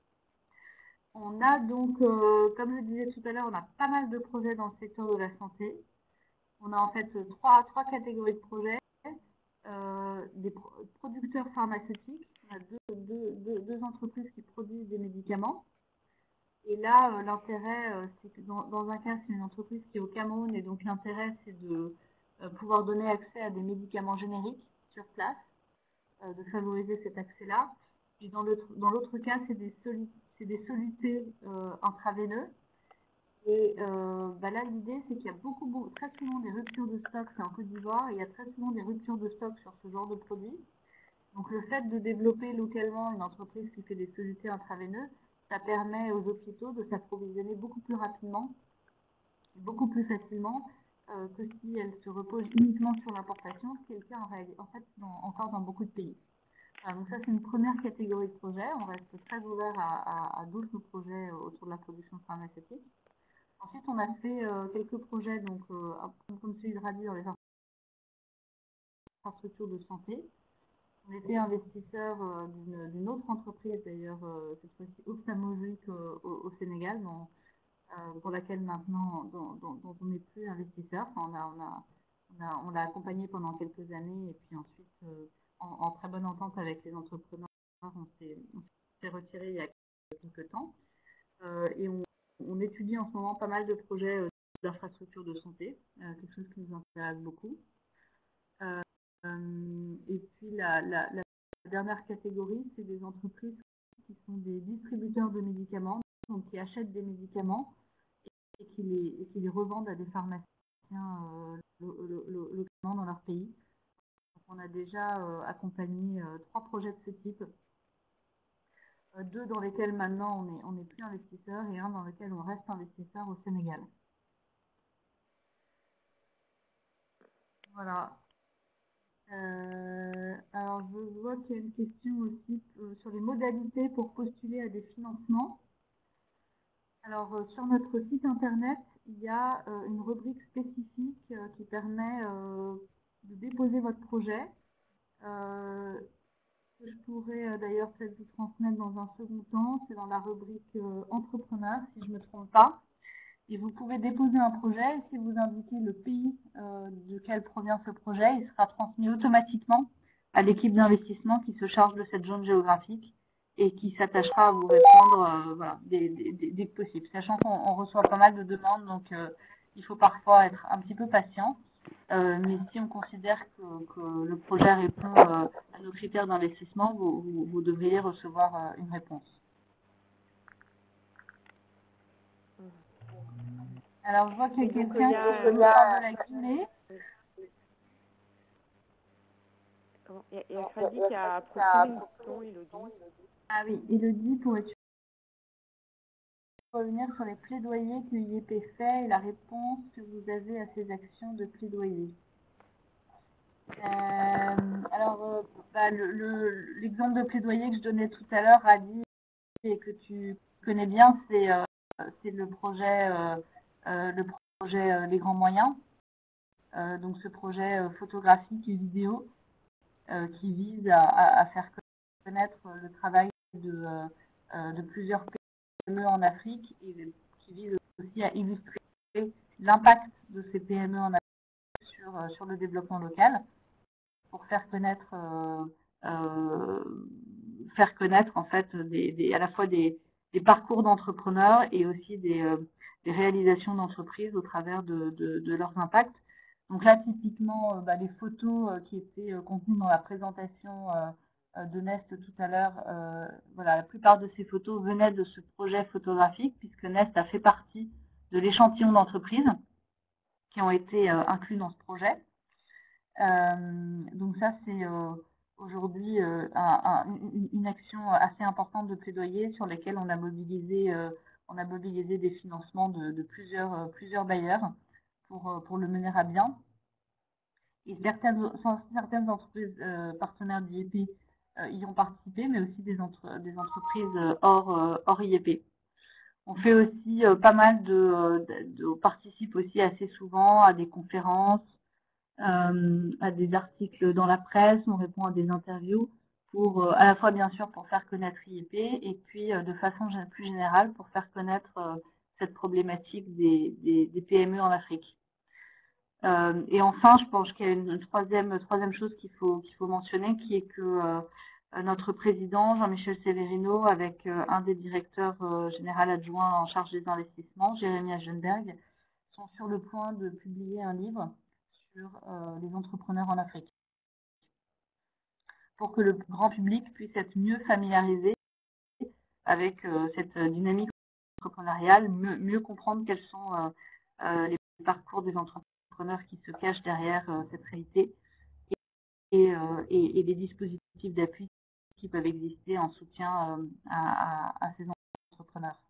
On a donc, euh, comme je disais tout à l'heure, on a pas mal de projets dans le secteur de la santé. On a en fait trois, trois catégories de projets. Euh, des pro producteurs pharmaceutiques, on a deux, deux, deux, deux entreprises qui produisent des médicaments. Et là, euh, l'intérêt, euh, c'est que dans, dans un cas, c'est une entreprise qui est au Cameroun, et donc l'intérêt, c'est de euh, pouvoir donner accès à des médicaments génériques sur place, euh, de favoriser cet accès-là. Et dans l'autre cas, c'est des, soli des solutés euh, intraveineux. Et euh, bah là, l'idée, c'est qu'il y a beaucoup, beaucoup, très souvent des ruptures de stock, c'est en Côte d'Ivoire, et il y a très souvent des ruptures de stock sur ce genre de produits. Donc le fait de développer localement une entreprise qui fait des solutés intraveineuses, ça permet aux hôpitaux de s'approvisionner beaucoup plus rapidement, beaucoup plus facilement euh, que si elles se reposent uniquement sur l'importation, ce qui est le cas en, réalité, en fait dans, encore dans beaucoup de pays. Alors, donc ça, c'est une première catégorie de projets. On reste très ouvert à, à, à d'autres projets autour de la production pharmaceutique. Ensuite, on a fait euh, quelques projets, donc euh, comme celui de Radi dans les infrastructures de santé. On était investisseur euh, d'une autre entreprise, d'ailleurs, euh, cette fois-ci ophtalmologique euh, au, au Sénégal, dans, euh, pour laquelle maintenant, dont, dont, dont on n'est plus investisseur. Enfin, on l'a on a, on a, on a accompagné pendant quelques années, et puis ensuite, euh, en, en très bonne entente avec les entrepreneurs, on s'est retiré il y a quelques temps. Euh, et on, on étudie en ce moment pas mal de projets euh, d'infrastructures de santé, euh, quelque chose qui nous intéresse beaucoup. Euh, euh, et puis la, la, la dernière catégorie, c'est des entreprises qui sont des distributeurs de médicaments, donc qui achètent des médicaments et qui les, et qui les revendent à des pharmaciens euh, localement dans leur pays. Donc on a déjà euh, accompagné euh, trois projets de ce type, euh, deux dans lesquels maintenant on est, on est plus investisseur et un dans lequel on reste investisseur au Sénégal. Voilà. Euh, alors, je vois qu'il y a une question aussi euh, sur les modalités pour postuler à des financements. Alors, euh, sur notre site internet, il y a euh, une rubrique spécifique euh, qui permet euh, de déposer votre projet. Euh, que je pourrais euh, d'ailleurs peut-être vous transmettre dans un second temps. C'est dans la rubrique euh, entrepreneur, si je ne me trompe pas. Et vous pouvez déposer un projet, et si vous indiquez le pays euh, duquel provient ce projet, il sera transmis automatiquement à l'équipe d'investissement qui se charge de cette zone géographique et qui s'attachera à vous répondre euh, voilà, dès, dès, dès que possible. Sachant qu'on reçoit pas mal de demandes, donc euh, il faut parfois être un petit peu patient. Euh, mais si on considère que, que le projet répond euh, à nos critères d'investissement, vous, vous, vous devriez recevoir euh, une réponse. Alors, je vois qu'il y a quelqu'un qui parle de la Guinée. Il y a Khadi qui a proposé une question, Elodie. Ah oui, Elodie, pourrais-tu revenir sur les plaidoyers que l'I E P fait et la réponse que vous avez à ces actions de plaidoyer? euh, Alors, euh, bah, l'exemple le, le, de plaidoyer que je donnais tout à l'heure, Radi, et que tu connais bien, c'est euh, le projet, euh, euh, le projet euh, Les Grands Moyens. Euh, donc ce projet euh, photographique et vidéo euh, qui vise à, à, à faire connaître le travail de, euh, de plusieurs P M E en Afrique et qui vise aussi à illustrer l'impact de ces P M E en Afrique sur, euh, sur le développement local pour faire connaître, euh, euh, faire connaître en fait des, des, à la fois des, des parcours d'entrepreneurs et aussi des, euh, des réalisations d'entreprises au travers de, de, de leurs impacts. Donc là, typiquement, euh, bah, les photos euh, qui étaient euh, contenues dans la présentation euh, de Nest tout à l'heure, euh, voilà, la plupart de ces photos venaient de ce projet photographique, puisque Nest a fait partie de l'échantillon d'entreprises qui ont été euh, inclus dans ce projet. Euh, donc ça, c'est euh, aujourd'hui euh, un, un, une, une action assez importante de plaidoyer sur lesquelles on a mobilisé, euh, on a mobilisé des financements de, de plusieurs, euh, plusieurs bailleurs pour, pour le mener à bien. Et certaines, certaines entreprises euh, partenaires d'I E P euh, y ont participé, mais aussi des, entre, des entreprises hors, euh, hors I E P. On fait aussi euh, pas mal de, de, de, on participe aussi assez souvent à des conférences, euh, à des articles dans la presse, on répond à des interviews, pour, euh, à la fois bien sûr pour faire connaître I E P et puis euh, de façon plus générale pour faire connaître euh, cette problématique des, des, des P M E en Afrique. Euh, et enfin, je pense qu'il y a une, une troisième, troisième chose qu'il faut, qu'il faut mentionner, qui est que euh, notre président, Jean-Michel Severino, avec euh, un des directeurs euh, général adjoints en charge des investissements, Jérémy Agenberg, sont sur le point de publier un livre sur euh, les entrepreneurs en Afrique, pour que le grand public puisse être mieux familiarisé avec euh, cette dynamique entrepreneuriale, mieux, mieux comprendre quels sont euh, euh, les parcours des entrepreneurs qui se cachent derrière euh, cette réalité et, euh, et, et les dispositifs d'appui qui peuvent exister en soutien euh, à, à, à ces entrepreneurs.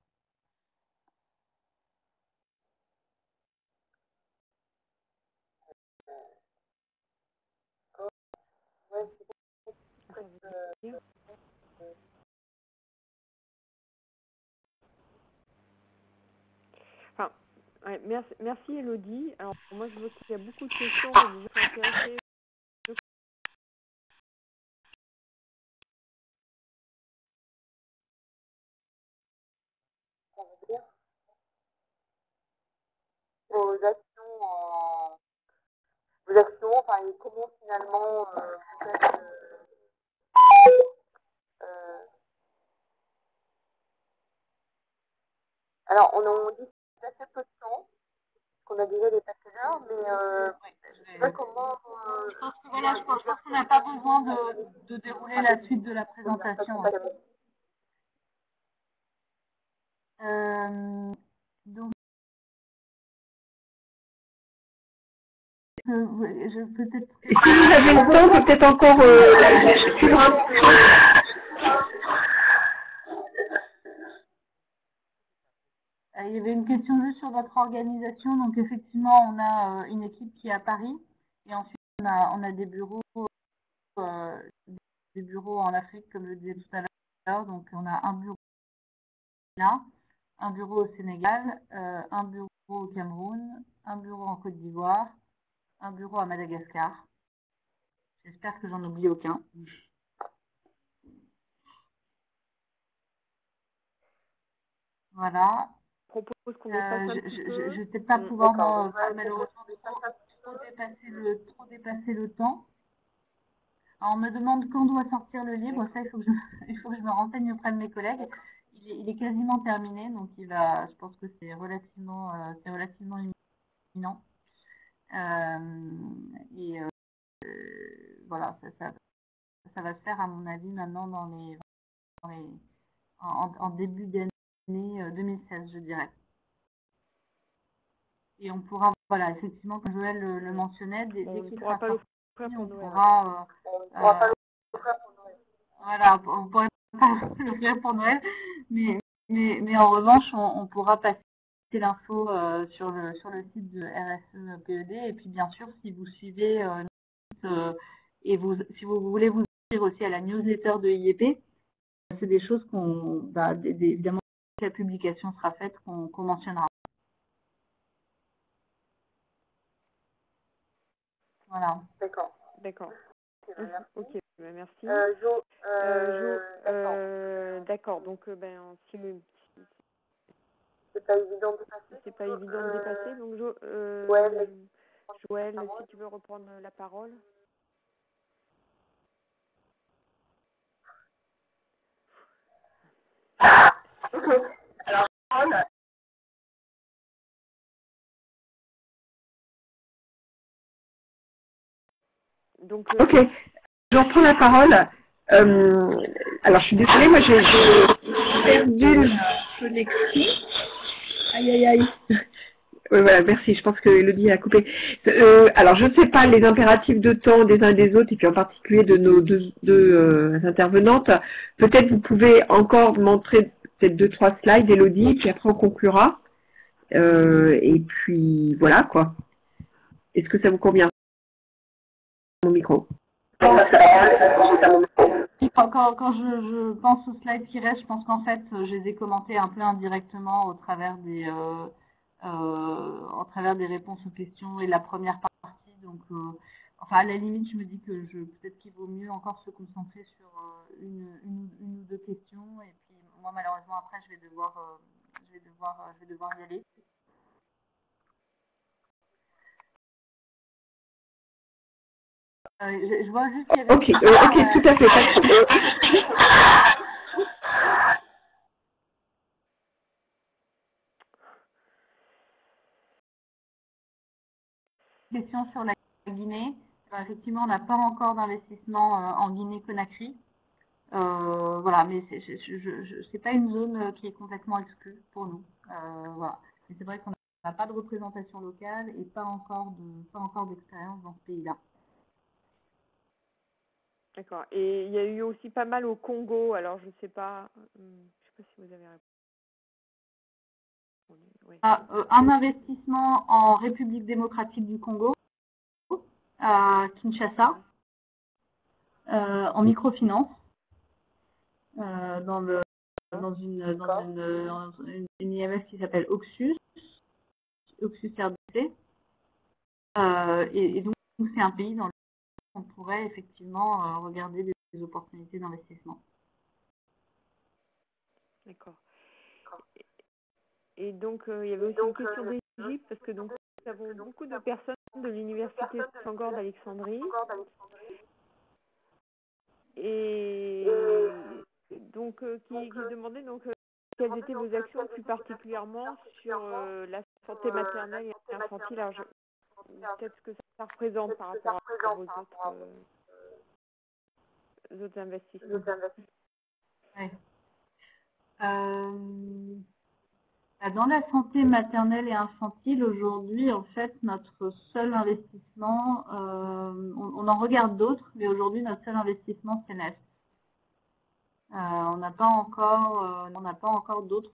Enfin, ouais, merci, merci Elodie. Alors moi je vois qu'il y a beaucoup de questions qui sont intéressées. Vos actions, en... vos actions, enfin, et comment finalement euh, vous faites, euh, euh... Alors, on en dit assez peu de temps, qu'on a déjà dépassé l'heure, mais euh, oui, je ne sais pas comment... Euh... Je pense que voilà, je pense, pense qu'on n'a pas besoin de, de dérouler la suite de la présentation. Euh, donc, euh, je peut-être. Si vous avez le temps, on peut peut-être encore euh, suivre un Il y avait une question juste sur votre organisation. Donc effectivement, on a une équipe qui est à Paris et ensuite on a, on a des bureaux, euh, des bureaux en Afrique, comme je le disais tout à l'heure. Donc on a un bureau là, un bureau au Sénégal, euh, un bureau au Cameroun, un bureau en Côte d'Ivoire, un bureau à Madagascar. J'espère que j'en oublie aucun. Voilà. Je propose qu'on Euh, dépasse un je petit je, peu. je vais peut-être pas Mmh, pouvoir me, malheureusement trop, trop, dépasser le, trop dépasser le temps. Alors, on me demande quand doit sortir le livre. Ça, il faut que je, il faut que je me renseigne auprès de mes collègues. Il est, il est quasiment terminé, donc il va, je pense que c'est relativement, euh, c'est relativement imminent. Euh, et euh, voilà, ça, ça, ça va se faire à mon avis maintenant dans les, dans les en, en début d'année deux mille seize, je dirais. Et on pourra, voilà, effectivement, comme Joël le, le mentionnait, dès, dès qu'il sera sorti, on pourra, euh, euh, voilà, on ne pourrait pas l'offrir pour Noël, mais, mais, mais en revanche, on, on pourra passer l'info euh, sur, le, sur le site de R S E P E D. Et puis, bien sûr, si vous suivez euh, euh, et vous, si vous voulez vous inscrire aussi à la newsletter de I E P, c'est des choses qu'on, bah, des, des, évidemment, la publication sera faite, qu'on qu'on mentionnera. Voilà. D'accord. D'accord. Ok, ben merci. Euh, Jo, euh, euh, D'accord. Donc, ben, si c'est pas évident de dépasser. C'est pas évident de dépasser. Donc, jo, euh, ouais, mais... Joël, si tu veux reprendre la parole. Ok. Alors, Donc, euh... ok, je reprends la parole. Euh, alors, je suis désolée, moi j'ai perdu le connexion. Aïe, aïe, aïe. Oui, voilà, merci, je pense que Elodie a coupé. Euh, alors, je ne sais pas les impératifs de temps des uns des autres, et puis en particulier de nos deux, deux euh, intervenantes. Peut-être vous pouvez encore montrer peut-être deux, trois slides, Elodie, puis après on conclura. Euh, et puis, voilà, quoi. Est-ce que ça vous convient? Mon micro. Quand, quand, quand je, je pense aux slides qui restent, je pense qu'en fait, je les ai commentés un peu indirectement au travers des, euh, euh, au travers des réponses aux questions et la première partie. Donc, euh, enfin, à la limite, je me dis que je peut-être qu'il vaut mieux encore se concentrer sur euh, une, une, une ou deux questions. Et puis, moi, malheureusement, après, je vais devoir, euh, je vais devoir, euh, je vais devoir y aller. Euh, je, je vois juste qu'il y avait... Ok, euh, ok, tout à fait. Question sur la Guinée. Alors, effectivement, on n'a pas encore d'investissement euh, en Guinée-Conakry. Euh, voilà, mais ce n'est pas une zone qui est complètement exclue pour nous. Euh, voilà. Mais c'est vrai qu'on n'a pas de représentation locale et pas encore de, pas encore d'expérience dans ce pays-là. D'accord. Et il y a eu aussi pas mal au Congo. Alors, je ne sais pas, je sais pas si vous avez répondu. Oui. Ah, euh, un investissement en République démocratique du Congo, à Kinshasa, euh, en microfinance, euh, dans, le, dans, une, dans une, une, une I M F qui s'appelle Oxus, Oxus R D C. Euh, et, et donc, c'est un pays dans lequel on pourrait effectivement euh, regarder des, des opportunités d'investissement. D'accord. Et donc, euh, il y avait aussi une question d'Égypte, parce que donc, nous avons beaucoup de personnes de l'université Senghor d'Alexandrie. Et donc, euh, qui, qui demandaient donc, euh, quelles étaient vos actions plus particulièrement sur euh, la santé maternelle et infantile. Alors, peut-être ce que ça représente par rapport à vos autres, euh, autres investissements. Ouais. Euh... Dans la santé maternelle et infantile, aujourd'hui, en fait, notre seul investissement, euh, on, on en regarde d'autres, mais aujourd'hui, notre seul investissement, c'est Nest. Euh, on n'a pas encore, euh, on n'a pas encore d'autres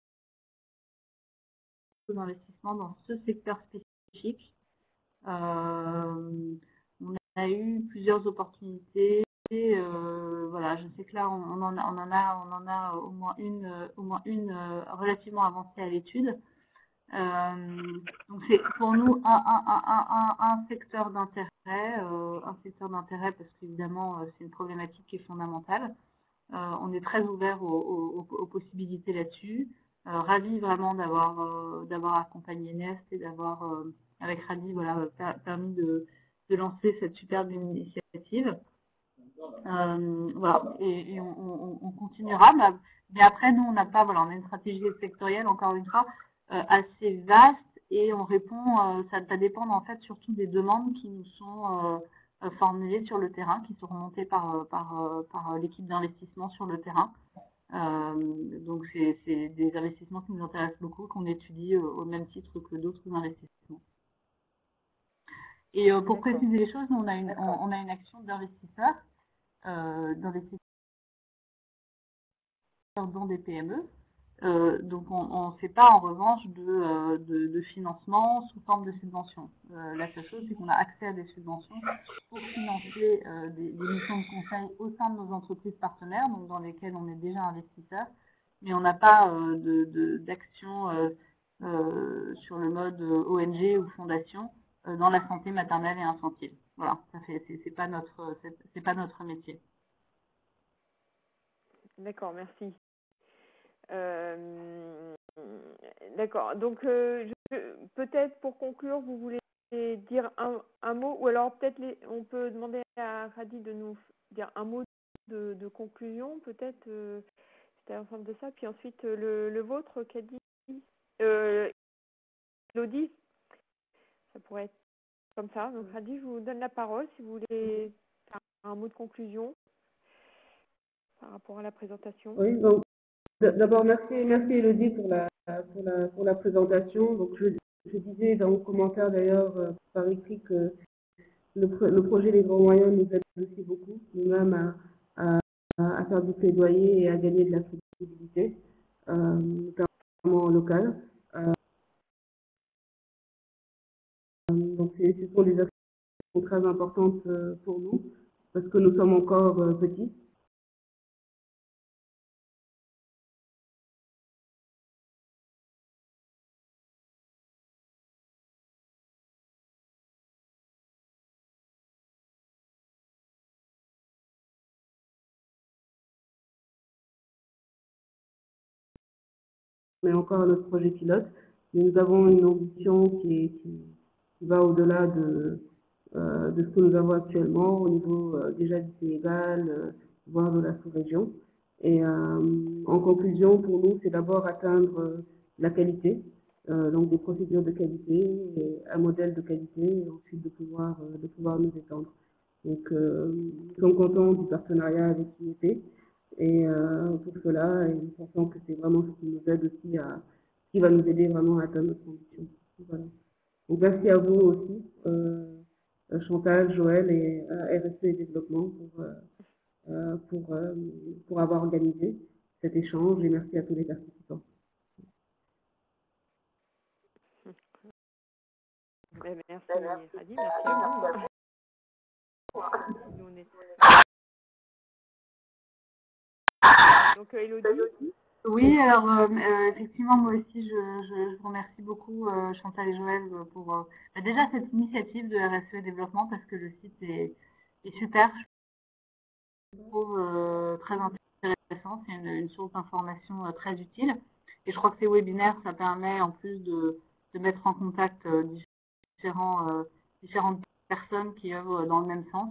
investissements dans ce secteur spécifique. Euh, on a eu plusieurs opportunités. Euh, voilà, je sais que là, on, on, en, a, on, en, a, on en a au moins une, au moins une euh, relativement avancée à l'étude. Euh, donc c'est pour nous un, un, un, un, un secteur d'intérêt, euh, un secteur d'intérêt parce qu'évidemment euh, c'est une problématique qui est fondamentale. Euh, on est très ouvert aux, aux, aux possibilités là-dessus. Euh, ravi vraiment d'avoir euh, d'avoir accompagné Nest et d'avoir euh, avec Radi voilà permis de, de lancer cette superbe initiative. Euh, voilà et, et on, on, on continuera. Mais, mais après nous on n'a pas voilà on a une stratégie sectorielle encore une fois euh, assez vaste et on répond euh, ça, ça dépend en fait surtout des demandes qui nous sont euh, formulées sur le terrain, qui sont remontées par, par, par l'équipe d'investissement sur le terrain. Euh, donc c'est des investissements qui nous intéressent beaucoup, qu'on étudie euh, au même titre que d'autres investissements. Et euh, pour préciser les choses, nous, on, a une, on, on a une action d'investisseurs, euh, d'investisseurs dans des P M E. Euh, donc on ne fait pas en revanche de, euh, de, de financement sous forme de subvention. Euh, la seule chose, c'est qu'on a accès à des subventions pour financer euh, des, des missions de conseil au sein de nos entreprises partenaires, donc dans lesquelles on est déjà investisseur, mais on n'a pas euh, d'action euh, euh, sur le mode O N G ou fondation euh, dans la santé maternelle et infantile. Voilà, c'est pas notre, c'est pas notre métier. D'accord, merci. Euh, D'accord. Donc, euh, peut-être pour conclure, vous voulez dire un, un mot, ou alors peut-être on peut demander à Radi de nous dire un mot de, de conclusion, peut-être, euh, c'était l'ensemble de ça. Puis ensuite, le, le vôtre, Kadi, euh, Elodie, ça pourrait être comme ça. Donc, Radi, je vous donne la parole si vous voulez faire un mot de conclusion par rapport à la présentation. Oui, donc. D'abord, merci, merci Elodie pour la, pour la, pour la présentation. Donc, je, je disais dans vos commentaires d'ailleurs euh, par écrit que le, le projet des grands moyens nous aide aussi beaucoup, nous-mêmes à, à, à faire du plaidoyer et à gagner de la crédibilité, euh, notamment locale. Euh, donc, ce sont des actions très importantes pour nous parce que nous sommes encore euh, petits. est encore à notre projet pilote, mais nous avons une ambition qui, est, qui, qui va au-delà de, euh, de ce que nous avons actuellement au niveau euh, déjà du Sénégal, euh, voire de la sous-région. Et euh, en conclusion, pour nous, c'est d'abord atteindre euh, la qualité, euh, donc des procédures de qualité, et un modèle de qualité, et ensuite de pouvoir, euh, de pouvoir nous étendre. Donc, euh, nous sommes contents du partenariat avec I E P, et euh, pour cela, et nous pensons que c'est vraiment ce qui nous aide aussi à, qui va nous aider vraiment à atteindre notre ambition. Voilà. Donc, merci à vous aussi, euh, Chantal, Joël et à R S E et Développement pour, euh, pour, euh, pour avoir organisé cet échange, et merci à tous les participants. Ben, merci Hadi, merci à vous. Nous, on est... Donc Elodie. Oui, alors euh, euh, effectivement, moi aussi, je, je, je vous remercie beaucoup, euh, Chantal et Joël, pour euh, déjà cette initiative de R S E Développement, parce que le site est, est super, je trouve euh, très intéressant, c'est une, une source d'information euh, très utile. Et je crois que ces webinaires, ça permet en plus de, de mettre en contact euh, différents, euh, différentes personnes qui œuvrent dans le même sens.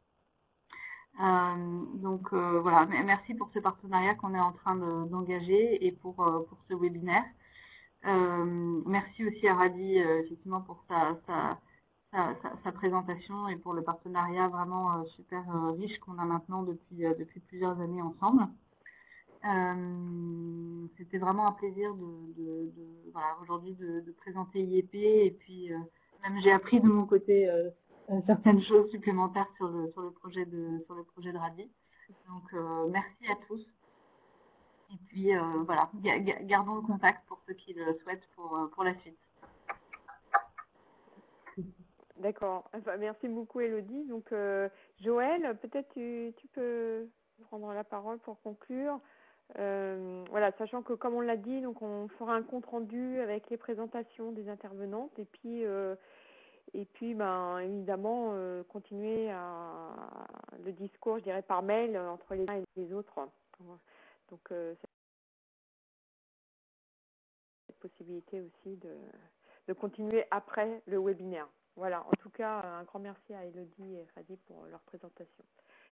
Euh, donc euh, voilà, merci pour ce partenariat qu'on est en train d'engager et pour, euh, pour ce webinaire. Euh, merci aussi à Hadi euh, effectivement pour sa, sa, sa, sa, sa présentation et pour le partenariat vraiment euh, super euh, riche qu'on a maintenant depuis, euh, depuis plusieurs années ensemble. Euh, C'était vraiment un plaisir de, de, de voilà, aujourd'hui de, de présenter I E P et puis euh, même j'ai appris de mon côté euh, certaines choses supplémentaires sur le, sur le projet de sur le projet de Hadi. Donc euh, merci à tous. Et puis euh, voilà, gardons le contact pour ceux qui le souhaitent pour, pour la suite. D'accord. Enfin, merci beaucoup Elodie. Donc euh, Joël, peut-être tu, tu peux prendre la parole pour conclure. Euh, voilà, sachant que comme on l'a dit, donc on fera un compte rendu avec les présentations des intervenantes et puis euh, et puis ben évidemment euh, continuer à le discours, je dirais par mail entre les uns et les autres. Donc euh, cette possibilité aussi de, de continuer après le webinaire. Voilà, en tout cas, un grand merci à Elodie et Hadi pour leur présentation.